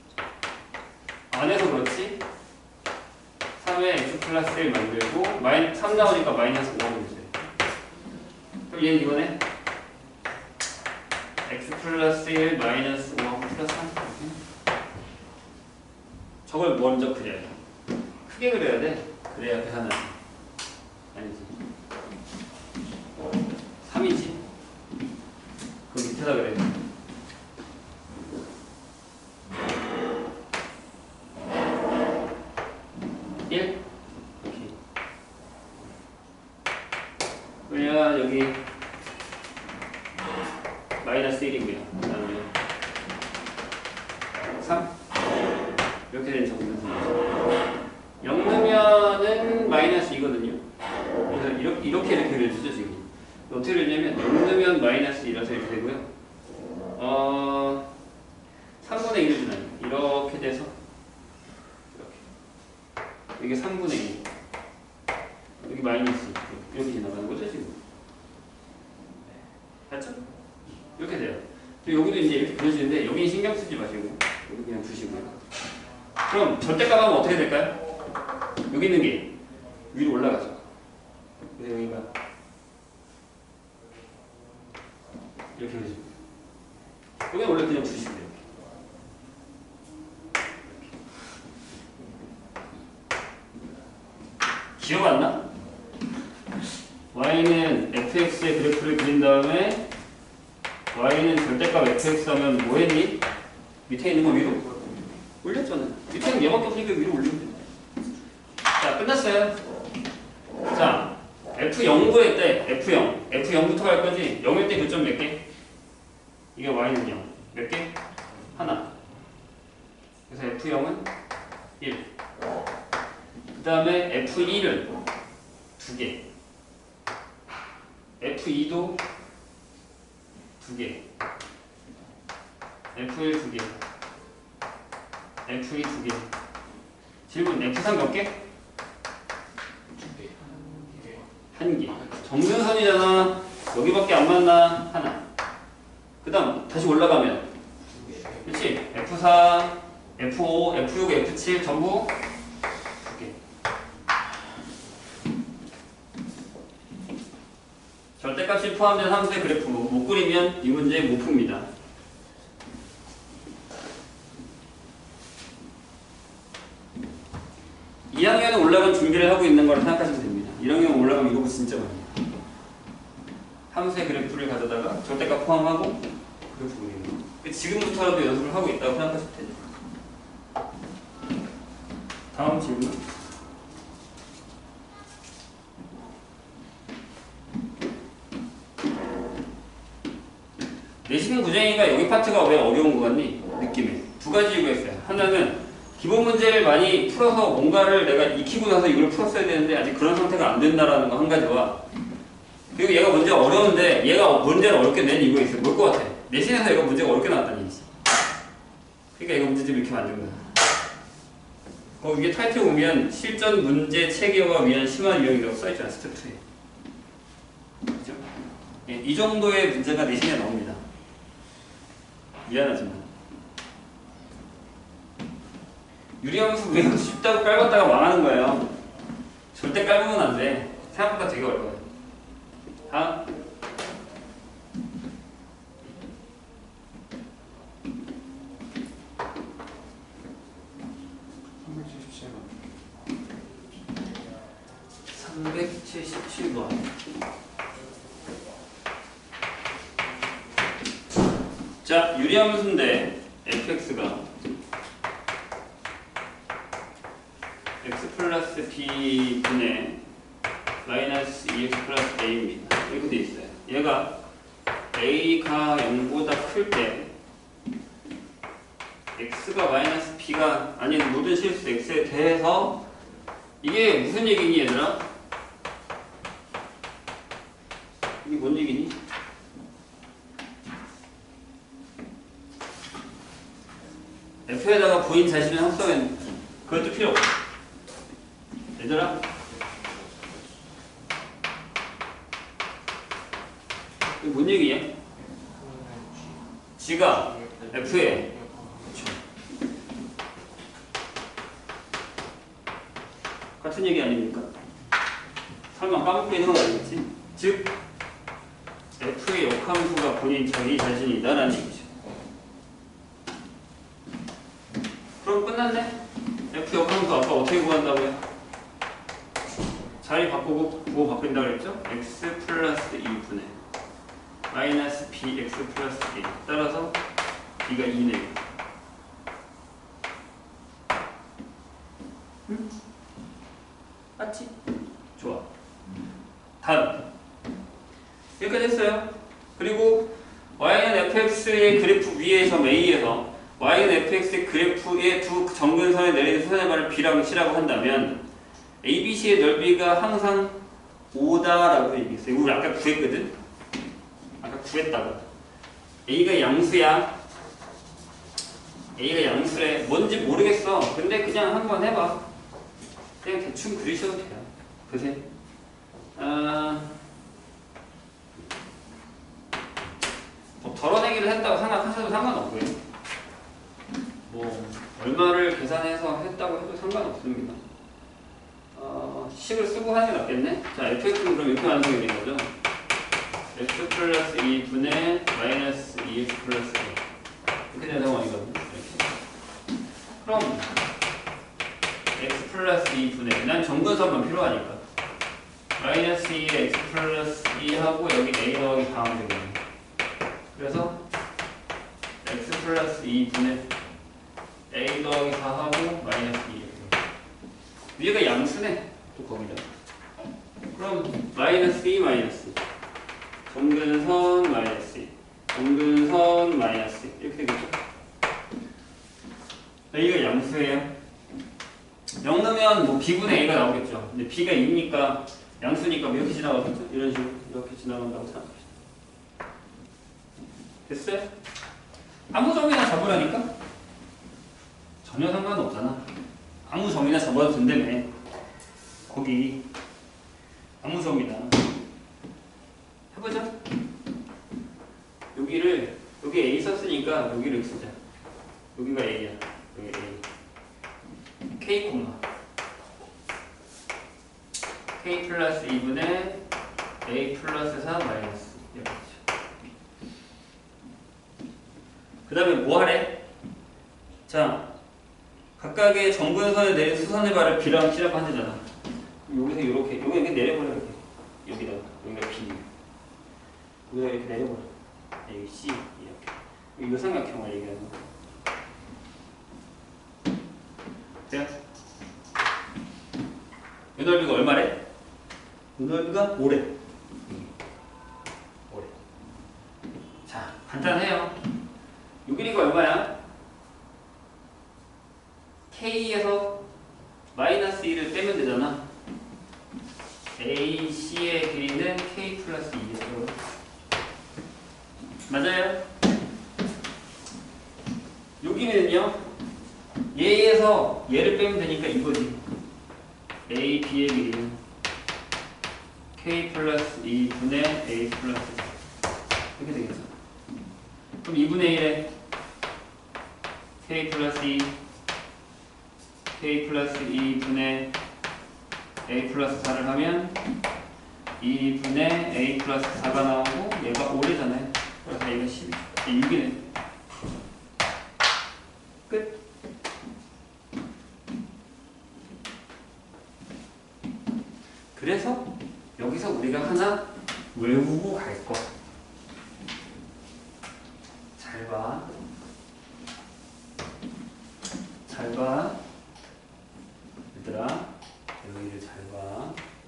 안 해서 그렇지? 삼에 x 플러스 일 만들고 마이, 삼 나오니까 마이너스 오가 되죠. 그럼 얘는 이번에 x 플러스 일 마이너스 오하고 플러스 삼. 저걸 먼저 그려야 돼. 크게 그려야 돼. 그래야 계산을. 아니지. 삼이지. 그 밑에다 그래. 일. 오케이. 그러면 여기 마이너스 일이고요. 그 다음에 삼. 이렇게 된 정근선이죠. 영 넣으면은 마이너스 이거든요. 그래서 이렇게 이렇게, 이렇게 그려주죠 지금. 어떻게 되냐면 영 넣으면 마이너스 이라서 이렇게 되고요. 어, 삼분의 일을 주나요? 이렇게 돼서 이렇게. 이게 삼분의 일. 여기 마이너스 이렇게 지나가는 거죠 지금. 맞죠? 이렇게 돼요. 여기도 이제 이렇게 그려지는데 여기는 신경 쓰지 마시고 여기 그냥 두시고요. 그럼 절대값 하면 어떻게 될까요? 여기 있는 게 위로 올라가죠. 그래서 여기가 이렇게 그려집니다. 여기는 원래 그냥 두시면 돼요. 기억 안 나? y는 fx의 그래프를 그린 다음에 y는 절대값 fx 하면 뭐 했니? 밑에 있는 거 위로 올렸잖아. 밑에는 얘밖에 없으니까 위로 올리면 돼. 자, 끝났어요. 자, 에프 영 구했대. 에프 영. 에프 영부터 갈 거지? 영일 때 교점 몇 개? 이게 y는 영. 몇 개? 하나. 그래서 에프 영은 일. 그 다음에 에프 일은 두 개. 에프 이도 두 개. 에프 일 두 개. 에프 이 두 개. 질문 에프 삼 몇 개? 한 개. 정근선이잖아. 여기밖에 안 맞나? 하나. 그 다음 다시 올라가면 그렇지? 에프 사, 에프 오, 에프 육, 에프 칠 전부 두 개. 절대값이 포함된 함수의 그래프 못 그리면 이 문제 못 풉니다. 이 학년에 올라간 준비를 하고 있는 거라 생각하시면 됩니다. 일 학년 올라가면 이거 진짜 많아요. 함수의 그래프를 가져다가 절대값 포함하고 그래프 그리는 거. 지금부터라도 연습을 하고 있다고 생각하시면 되죠. 다음 질문. 내시경 구쟁이가 여기 파트가 왜 어려운 거 같니? 느낌에. 두 가지 이유가 있어요. 하나는 기본 문제를 많이 풀어서 뭔가를 내가 익히고 나서 이걸 풀었어야 되는데 아직 그런 상태가 안 된다라는 거 한 가지와 그리고 얘가 문제가 어려운데 얘가 문제를 어렵게 낸 이유가 있어요. 뭘 것 같아? 내신에서 얘가 문제가 어렵게 나왔다는 얘기지. 그러니까 얘가 문제 좀 이렇게 만든 거야. 거 위에 타이틀 보면 실전 문제 체계화 위한 심화 유형이라고 써있잖아. 스텝 이에. 그죠? 예, 이 정도의 문제가 내신에 나옵니다. 미안하지만. 유리함수 그냥 쉽다고 깔봤다가 망하는 거예요. 절대 깔보면 안 돼. 생각보다 되게 어려워요. 다음. 삼백칠십칠 번. 자, 유리함수인데 fx가 x 플러스 b 분의 마이너스 이 엑스 플러스 a입니다. 이렇게 돼 있어요. 얘가 a가 영보다 클 때 x가 마이너스 b가 아닌 모든 실수 x에 대해서 이게 무슨 얘기니 얘들아? 이게 뭔 얘기니? f에다가 부인 자신을 합성한 그것도 필요 없어. 얘들아? 이게 뭔 얘기야? G가 F에 그렇죠. 같은 얘기 아닙니까? 설마 까먹고 있는 건 아니겠지? 즉 F의 역함수가 본인 자기 자신이다라는 얘기죠. 그럼 끝났네? F 역함수 아까 어떻게 구한다고요? 자리 바꾸고 부호 바뀐다고 그랬죠? x 플러스 이 분의 마이너스 bx 플러스 a 따라서 b가 이네요. 응? 맞지? 좋아. 다음. 여기까지 했어요. 그리고 y는 fx의 그래프 위에서 a에서 y는 fx의 그래프의 두 정근선에 내리는 수선의 발을 b라고 C라고 한다면 에이비씨의 넓이가 항상 오다라고 얘기했어요. 우리 아까 구했거든? 아까 구했다고. A가 양수야. A가 양수래. 뭔지 모르겠어. 근데 그냥 한번 해봐. 그냥 대충 그리셔도 돼요. 그새 아, 뭐 덜어내기를 했다고 생각하셔도 상관없고요. 뭐 얼마를 계산해서 했다고 해도 상관없습니다. 어, 식을 쓰고 하는 게 낫겠네. 자, 에프엑스는 그럼 이렇게 완성이 되는 거죠. x 플러스 이 분의 마이너스 이 엑스 플러스 일. 이렇게 되는 상황이거든요. 이렇게. 그럼 x 플러스 이 분의, 난 정근선만 필요하니까 마이너스 이 x 플러스 이 하고 여기 a 더하기 사 하면 되겠네. 그래서 x 플러스 이 분의 a 더하기 사 하고 마이너스 이. 위에가 양수네. 또 거기다. 그럼 마이너스 이 마이너스 정근선 마이너스 이 정근선 마이너스 이 이렇게 되겠죠? a가 양수예요. 영 넣으면 뭐 b분의 a가 나오겠죠. 근데 b가 이니까 양수니까 뭐 이렇게 지나가겠죠? 이런 식으로 이렇게 지나간다고 생각합시다. 됐어요? 아무 점이나 잡으라니까? 전혀 상관없잖아. 아무 점이나 잡아도 된다며. 거기 아무 점이나 해보자. 여기를 여기 A 썼으니까 여기를 쓰자. 여기가 A야. 여기 A. K 콤마 K 플러스 이 분의 A 플러스 사 마이너스 이렇게. 그 다음에 뭐 하래? 자, 각각의 정근선에 내린 수선의 발을 B랑 C라고 한대잖아. 여기서 이렇게, 여기 이렇게 내려버려. 이렇게. 여기다, 여기가 B. 여기다 이렇게 내려버려. 여기 C, 이렇게. 이거 삼각형을 얘기하는 거. 됐어? 이 넓이가 얼마래? 이 넓이가 오래. 오래. 자, 간단해요. 이 길이가 얼마야? K에서 마이너스 이를 빼면 되잖아. 에이 씨의 길이는 K 플러스 이겠죠. 맞아요? 요 길이는요, 얘에서 얘를 빼면 되니까 이거지. A, B의 길이는 K 플러스 이 분의 A 플러스 이렇게 되겠죠. 그럼 이 분의 일에 K 플러스 이 K 플러스 이 분의 A 플러스 사를 하면 이 분의 A 플러스 사가 나오고 얘가 오래잖아요. 그래서 얘가 십이, 육이네. 끝. 그래서 여기서 우리가 하나 외우고 갈 거. 잘 봐. 잘 봐. 얘들아, 여기를 잘 봐.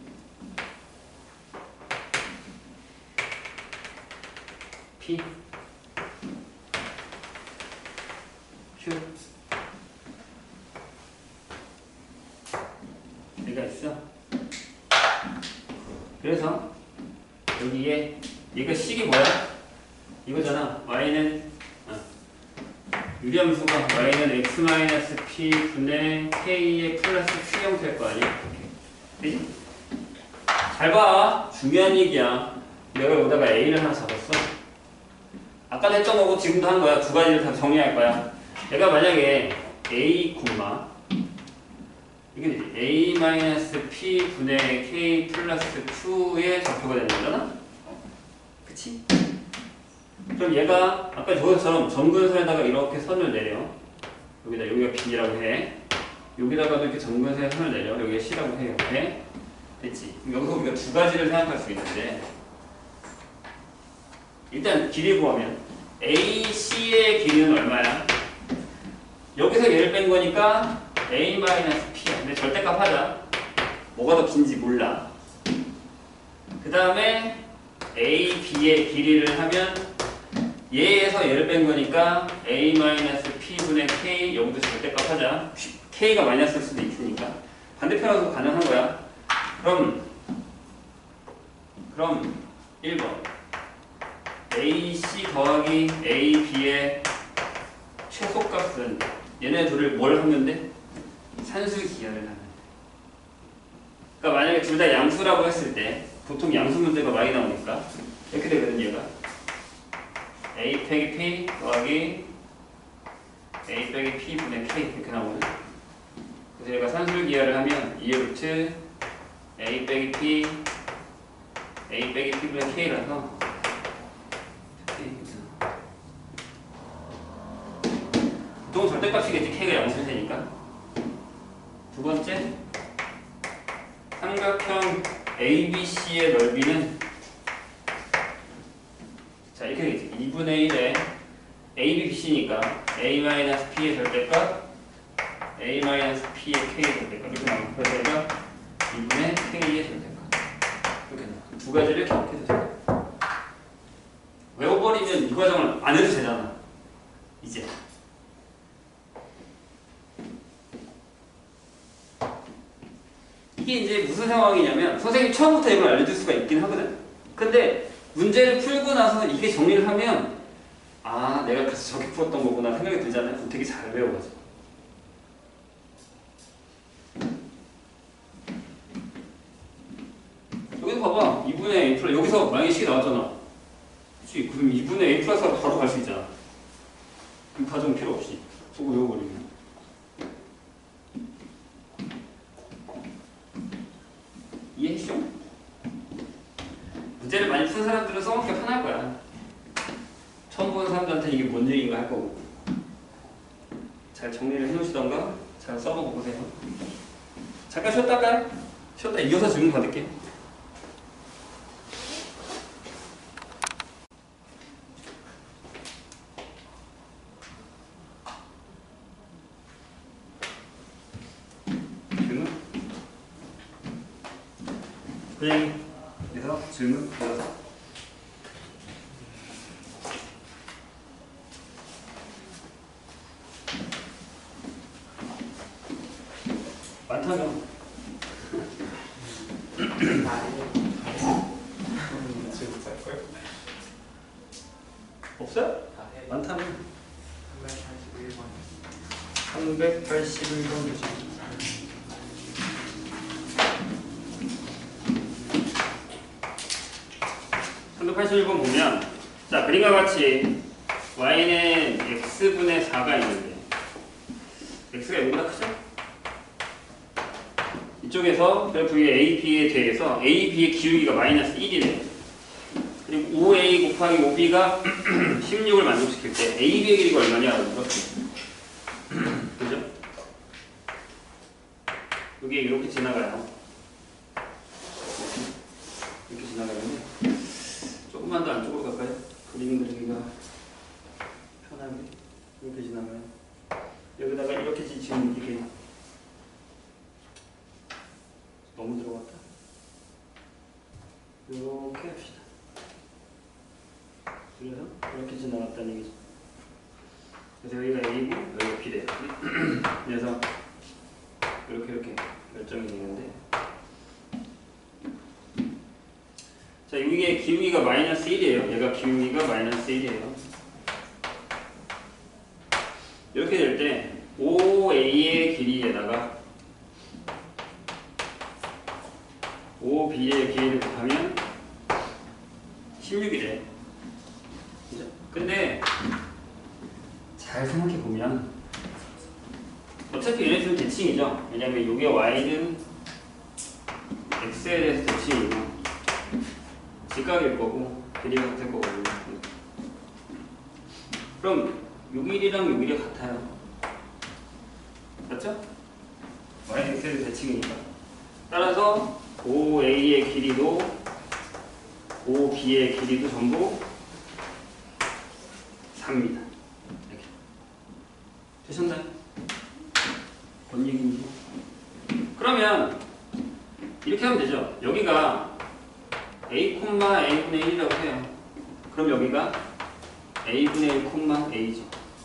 P Q 얘가 있어. 그래서 여기에 얘가 식이 뭐야? 이거잖아. y는 어, 유리함수가 y는 x 마이너스 p 분의 k의 플러스 q 형태일 거 아니야? 그지? 잘 봐. 중요한 얘기야. 내가 여기다가 a를 하나 잡았어. 아까 했던 거고 지금도 한 거야. 두 가지를 다 정리할 거야. 내가 만약에 a 콤마 이게 a 마이너스 p 분의 k 플러스 q의 좌표가 되는 거잖아. 그치? 그럼 얘가 아까 저것처럼 정근선에다가 이렇게 선을 내려. 여기다 여기가 b라고 해. 여기다가도 이렇게 정근선에 선을 내려. 여기가 c라고 해. 이렇게. 됐지? 그럼 여기서 우리가 두 가지를 생각할 수 있는데 일단 길이 구하면 에이 씨의 길이는 얼마야? 여기서 얘를 뺀 거니까 a 마이너스 p야. 근데 절대값 하자. 뭐가 더 긴지 몰라. 그 다음에 a, b의 길이를 하면 얘에서 얘를 뺀 거니까 a 마이너스 p 분의 k. 여기도 절대값 하자. k가 마이너스일 수도 있으니까 반대편으로도 가능한 거야. 그럼 그럼 일 번 에이씨 더하기 에이비의 최소값은 얘네 둘을 뭘 하면 돼? 산술 기하를 하면 돼. 그러니까 만약에 둘 다 양수라고 했을 때 보통 양수 문제가 많이 나오니까 이렇게 되거든. 얘가 a 빼기 p 더하기 a 빼기 p 분의 k 이렇게 나오거든. 그래서 얘가 산술 기하를 하면 이의 루트 a 빼기 p a 빼기 p 분의 k라서 보통 절대값이겠지. k가 양수일 테니까. 두 번째, 삼각형 에이비씨의 넓이는 자 이렇게 되겠지. 이분의 일에 에이비씨니까 a-p의 절대값 a-p의 k의 절대값 이렇게 나와. 그래서 얘가 이분의 k의 절대값 이렇게 나와. 두 가지를 기억해도 돼. 외워버리면 이 과정을 안 해도 되잖아. 이제 이게 이제 무슨 상황이냐면 선생님이 처음부터 이걸 알려줄 수가 있긴 하거든. 근데 문제를 풀고 나서 이게 정리를 하면 아 내가 그래서 저렇게 풀었던 거구나 생각이 들잖아요. 그럼 되게 잘 외워가지고. 여기서 봐봐. 이분의 a 플러스 여기서 만약에 식이 나왔잖아. 그치? 그럼 이분의 a 플러스가 바로 갈 수 있잖아. 그 과정 필요 없이 속 외워버리면. 이해했죠? 문제를 많이 푼 사람들은 써먹기 편할 거야. 처음 보는 사람들한테 이게 뭔 얘기인가 할 거고. 잘 정리를 해놓으시던가 잘 써보고 보세요. 잠깐 쉬었다 할까요? 쉬었다 이어서 질문 받을게. 질문? 그냥에서 질문 받아서. 많다면 지금 짤 거예요? 없어요? 많다면 삼백팔십일 번 되죠. 삼백팔십일 번 보면 자 그림과 같이 y는 x분의 사가 있는데 x가 여기보다 크죠? 이쪽에서 그래프의 에이 비에 대해서 에이 비의 기울기가 마이너스 일이래요. 그리고 오 에이 곱하기 오 비가 십육을 만족시킬 때 에이 비의 길이가 얼마냐? 그죠? 여기 이렇게 지나가요. 이렇게 지나가는데 조금만 더 안쪽으로 갈까요? 그림 그리기가 편하게 이렇게 지나가요. 여기다가 이렇게 지금 이게 너무 들어갔다. 이렇게 합시다. 그래서 이렇게 지나갔다는 얘기죠. 그래서 여기가 A고 여기가 B래요. 그래서 이렇게 이렇게 결정이 되는데 자 여기에 기울기가 마이너스 일이에요. 얘가 기울기가 마이너스 일이에요. 이렇게 될 때 오 에이의 길이에다가 오 비의 길이를 곱하면 십육이래. 그죠? 근데 잘 생각해 보면 어차피 얘네 둘은 대칭이죠. 왜냐면 이게 y는 x에 대해서 대칭이고 직각일 거고 길이가 같을 거거든요. 그럼 요 길이랑 요 길이가 같아요. 맞죠? y는 x에 대해서 대칭이니까. 따라서 오 에이의 길이도 오 비의 길이도 전부 삽니다. 이렇게. 되셨나요? 뭔 얘기인지? 그러면 이렇게 하면 되죠. 여기가 a, a분의 일이라고 해요. 그럼 여기가 a분의 일, a죠.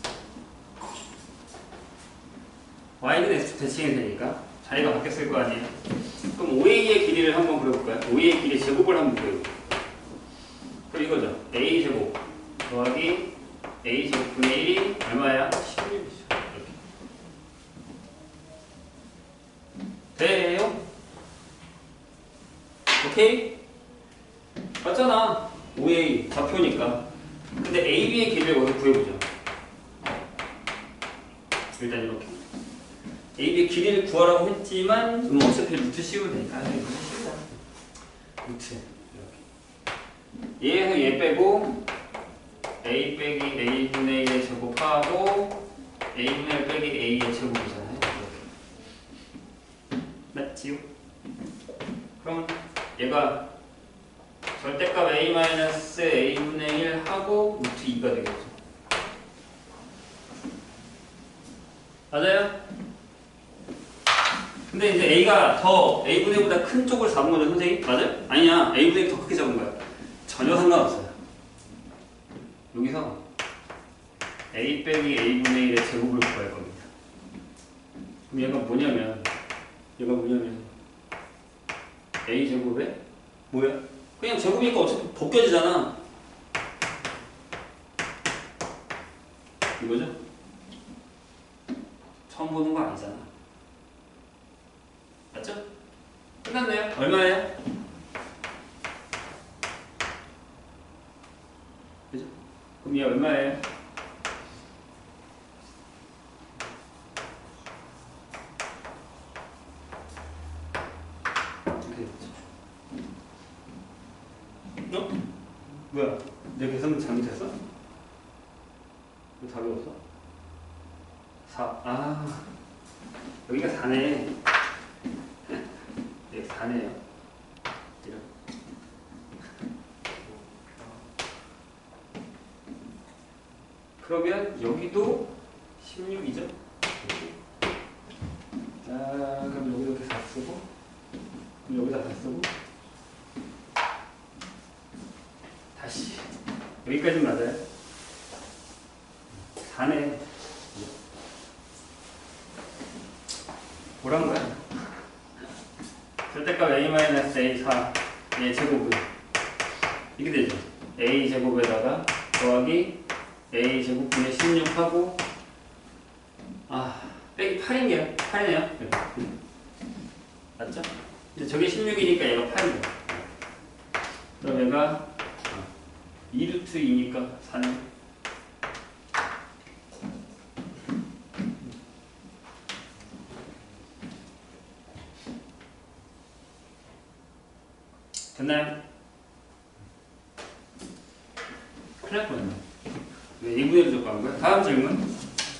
y는 x 대칭이 되니까 자리가 바뀌었을 거 아니에요. 그럼 오 에이의 길이를 한번 그려볼까요? 오 에이의 길이 제곱을 한번 그려볼게요. 그럼 이거죠. a 제곱 더하기 a 제곱분의 일이 얼마야? 십육이죠. 이렇게. 돼요? 오케이? 맞잖아. 오 에이 좌표니까. 근데 에이 비의 길이를 여기서 구해보자. 일단 이렇게 에이 비의 길이를 구하라고 했지만 음, 어차피 루트 씌우면 되니까 아, 루트 씌우자. 루트 이렇게 얘에서 얘 빼고 a 빼기 a분의 일의 제곱하고 a분의 일 빼기 a의 제곱이잖아요. 이렇게 맞지요? 그럼 얘가 절대값 a-a분의 일 하고 루트 이가 되겠죠. 맞아요? 근데 이제 a가 더 a분의 일보다 큰 쪽을 잡은 거죠, 선생님? 맞아요? 아니야. a분의 일 더 크게 잡은 거야. 전혀 상관없어요. 여기서 a 빼기 a분의 일의 제곱을 구할 겁니다. 그럼 얘가 뭐냐면 얘가 뭐냐면 a 제곱에 뭐야? 그냥 제곱이니까 어차피 벗겨지잖아. 이거죠? 처음 보는 거 아니잖아. 맞죠? 끝났네요. 얼마예요? 그죠? 그럼 얘 얼마예요? 이렇게 됐죠. 어? 뭐야? 내 계산 잘못했어? 왜 답이 없어? 사. 아, 여기가 사네. 네, 사네요. 이런. 그러면 여기도 십육이죠? 자, 그럼 여기도 이렇게 사 쓰고, 그럼 여기다 사 쓰고, 다시. 여기까지 맞아요? 사네. 뭐란 거야? 절대값 a-a 사 의 제곱은 이게 되죠. a 제곱에다가 더하기 a 제곱분의 십육 하고 아 빼기 팔인게요. 팔이네요. 네. 맞죠? 이제 저게 십육이니까 얘가 팔이죠. 그럼 얘가 이 루트 이니까 사네. 됐나요? 큰일 날 뻔했네. 왜 이분의 일 적고 한 거야? 다음 질문.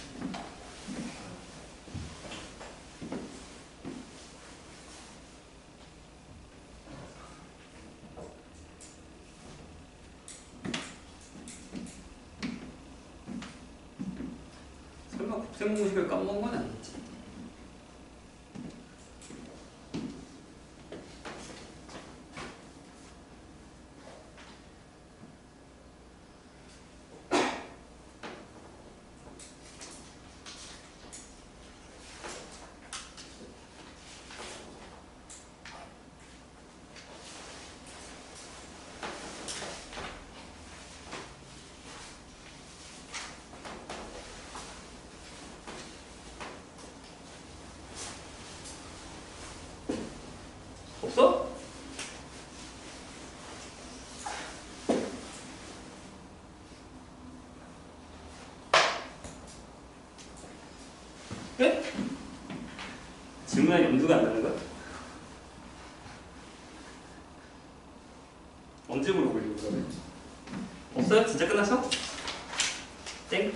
설마 곱셈공식을 까먹은 건 아니겠지? 없어? 네? 질문에 염두가 안 나는 거야? 언제 물어보려고 그러네? 없어요? 진짜 끝났어? 땡?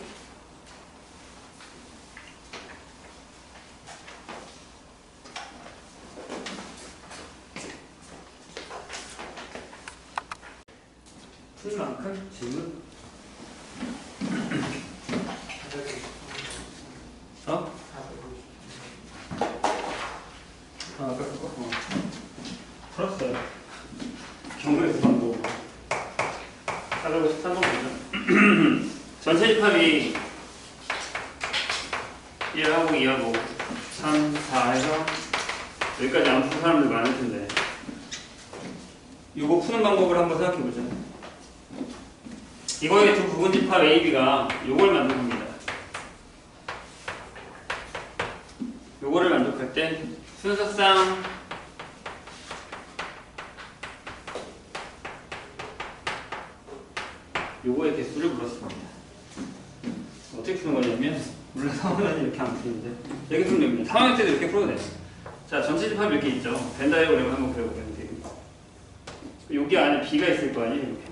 푼 만큼 질문? 어? 아, 아까 그거? 어. 풀었어요. 경우에서 방법. 사백오십삼 번 보죠. 전체 집합이 일하고 이하고 삼, 사 해서 여기까지 안 푼 사람들 많을 텐데 이거 푸는 방법을 한번 생각해 보자. 이거의 두 부분집합 A, B가 요걸 만듭니다. 요거를 만족할 때 순서상 요거의 개수를 물었습니다. 어떻게 푸는 거냐면 물론 삼 학년은 이렇게 안 푸는데 여기 푸는 겁니다. 삼 학년 때도 이렇게 풀어도 돼요. 자, 전체 집합이 이렇게 있죠. 벤 다이어그램을 한번 그려볼게요. 여기 안에 B가 있을 거 아니에요? 이렇게.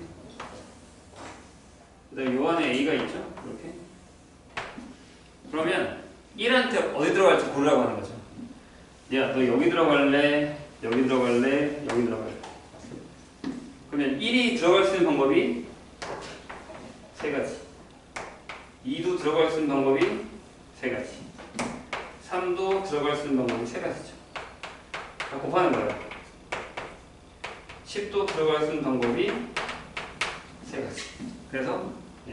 그다음에 요 안에 A가 있죠. 이렇게. 그러면 일한테 어디 들어갈지 고르라고 하는 거죠. 야, 너 여기 들어갈래? 여기 들어갈래? 여기 들어갈래? 그러면 일이 들어갈 수 있는 방법이 세 가지. 이도 들어갈 수 있는 방법이 세 가지. 삼도 들어갈 수 있는 방법이 세 가지죠. 다 곱하는 거예요. 십도 들어갈 수 있는 방법이 세 가지. 그래서 네.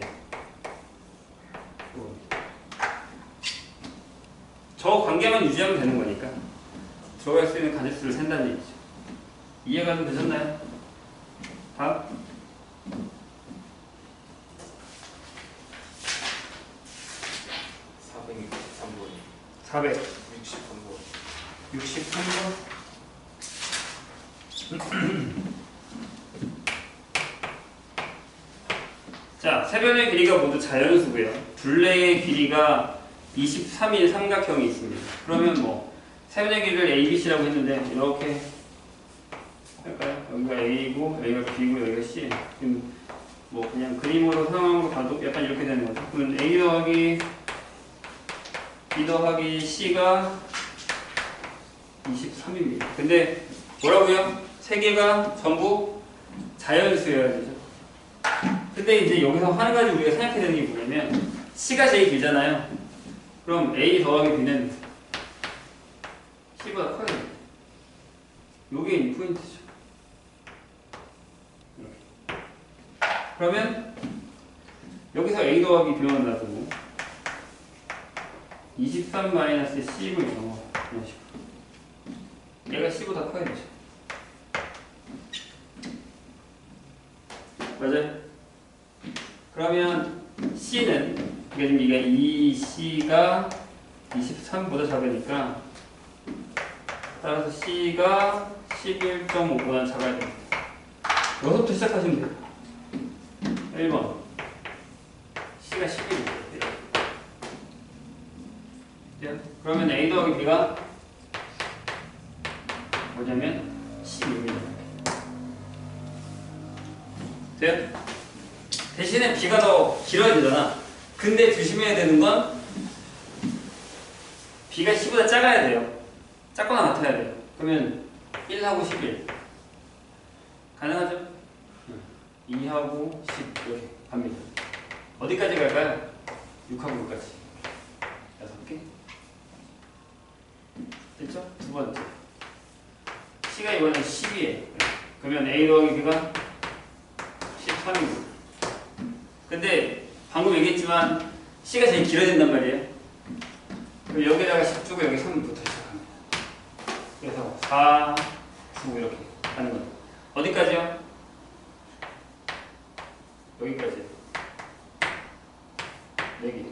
저 관계만 유지하면 되는 거니까 들어갈 수 있는 가짓수를 센다는 얘기죠. 이해가 좀 되셨나요? 답? 사백육십삼 번. 사백육십삼 번. 자, 세 변의 길이가 모두 자연수고요. 둘레의 길이가 이십삼 일 삼각형이 있습니다. 그러면 뭐 세 변의 길이를 A, B, C라고 했는데 이렇게 할까요? 여기가 A고 여기가 B고 여기가 C. 지금 뭐 그냥 그림으로 상황으로 봐도 약간 이렇게 되는 거죠. 그러면 A 더하기 B 더하기 C가 이십삼입니다. 근데 뭐라고요? 세 개가 전부 자연수여야 되죠. 근데 이제 여기서 한 가지 우리가 생각해야 되는 게 뭐냐면 C가 제일 길잖아요. 그럼 A 더하기 B는 C보다 커야 됩니다. 요게 이 포인트죠. 이렇게. 그러면 여기서 A 더하기 B만 놔두고 이십삼 마이너스 C를 영어 이런 식으로 얘가 C보다 커야 되죠. 맞아요? 그러면 C는 이게 지금 이게 이 C가 이십삼보다 작으니까 따라서 C가 십일 점 오보다 작아야 됩니다. 여기서부터 시작하시면 돼요. 일 번 C가 십일이에요. 그러면 A 더하기 B가 뭐냐면 십육입니다. 돼요? 대신에 B가 더 길어야 되잖아. 근데 조심해야 되는 건 B가 C보다 작아야 돼요. 작거나 같아야 돼요. 그러면 일하고 십일 가능하죠? 이하고 십 이렇게 갑니다. 어디까지 갈까요? 육하고 육까지 여섯 개 됐죠? 두 번째 C가 이번엔 십이에요. 그러면 A 더하기 B가 십삼이고 근데 방금 얘기했지만 C가 제일 길어야 된단 말이에요. 그럼 여기다가 십 주고 여기 삼부터 시작합니다. 그래서 사, 구 이렇게 하는 거예요. 어디까지요? 여기까지. 네 개.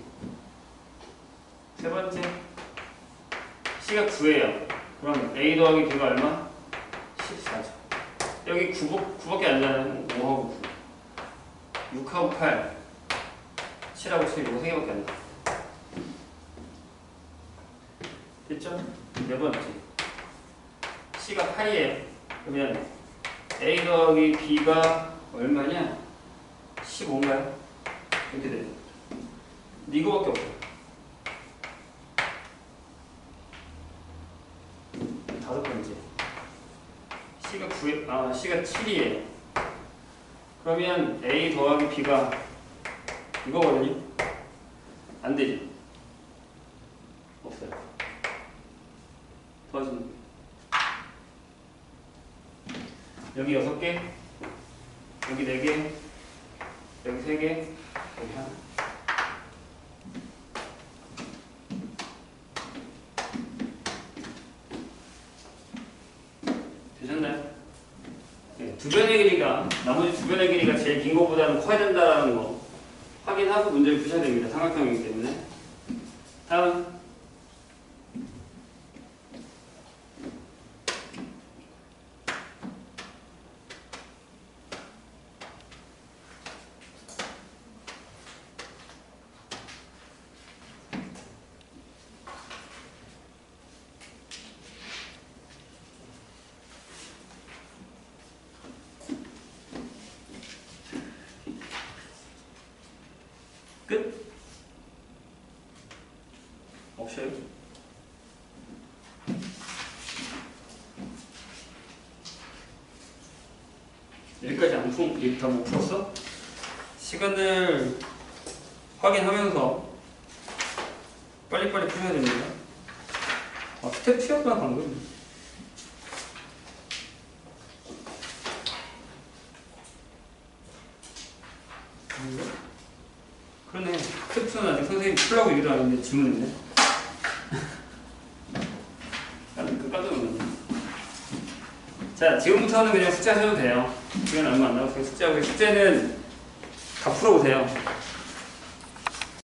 세 번째 C가 구예요. 그럼 A 더하기 B가 얼마? 십사죠. 여기 구, 구밖에 안 나는 오하고 구. 육하고 팔, 칠하고 칠, 이거 세 개밖에 안 나. 됐죠? 네 번째. C가 팔이에요. 그러면 A 더하기 B가 얼마냐? 십오인가요? 이렇게 돼요. 근데 이거밖에 없어요. 다섯 번째. C가 구에, 아, C가 칠이에요. 그러면 A 더하기 B가 이거거든요? 안 되죠? 없어요. 더하시면 돼요. 여기 여섯 개, 여기 네 개, 여기 세 개, 여기 하나. 되셨나요? 네, 두 변의 길이 길이가 나머지 주변의 길이가 제일 긴 거보다는 커야 된다는 거 확인하고 문제를 푸셔야 됩니다. 삼각형이기 때문에. 다음. 끝? 없어요? 여기까지 안 풀, 여기 다 못 풀었어? 시간을 확인하면서 빨리빨리 푸셔야 됩니다. 아, 스텝 튀었구나 방금. 그러네. 스텝은 아직 선생님이 풀라고 얘기도 안 했는데 질문했네. 나는 끝까지 놀랐네. 자, 지금부터는 그냥 숙제 하셔도 돼요. 시간 얼마 안 남았으니까 숙제하고 숙제는 다 풀어보세요.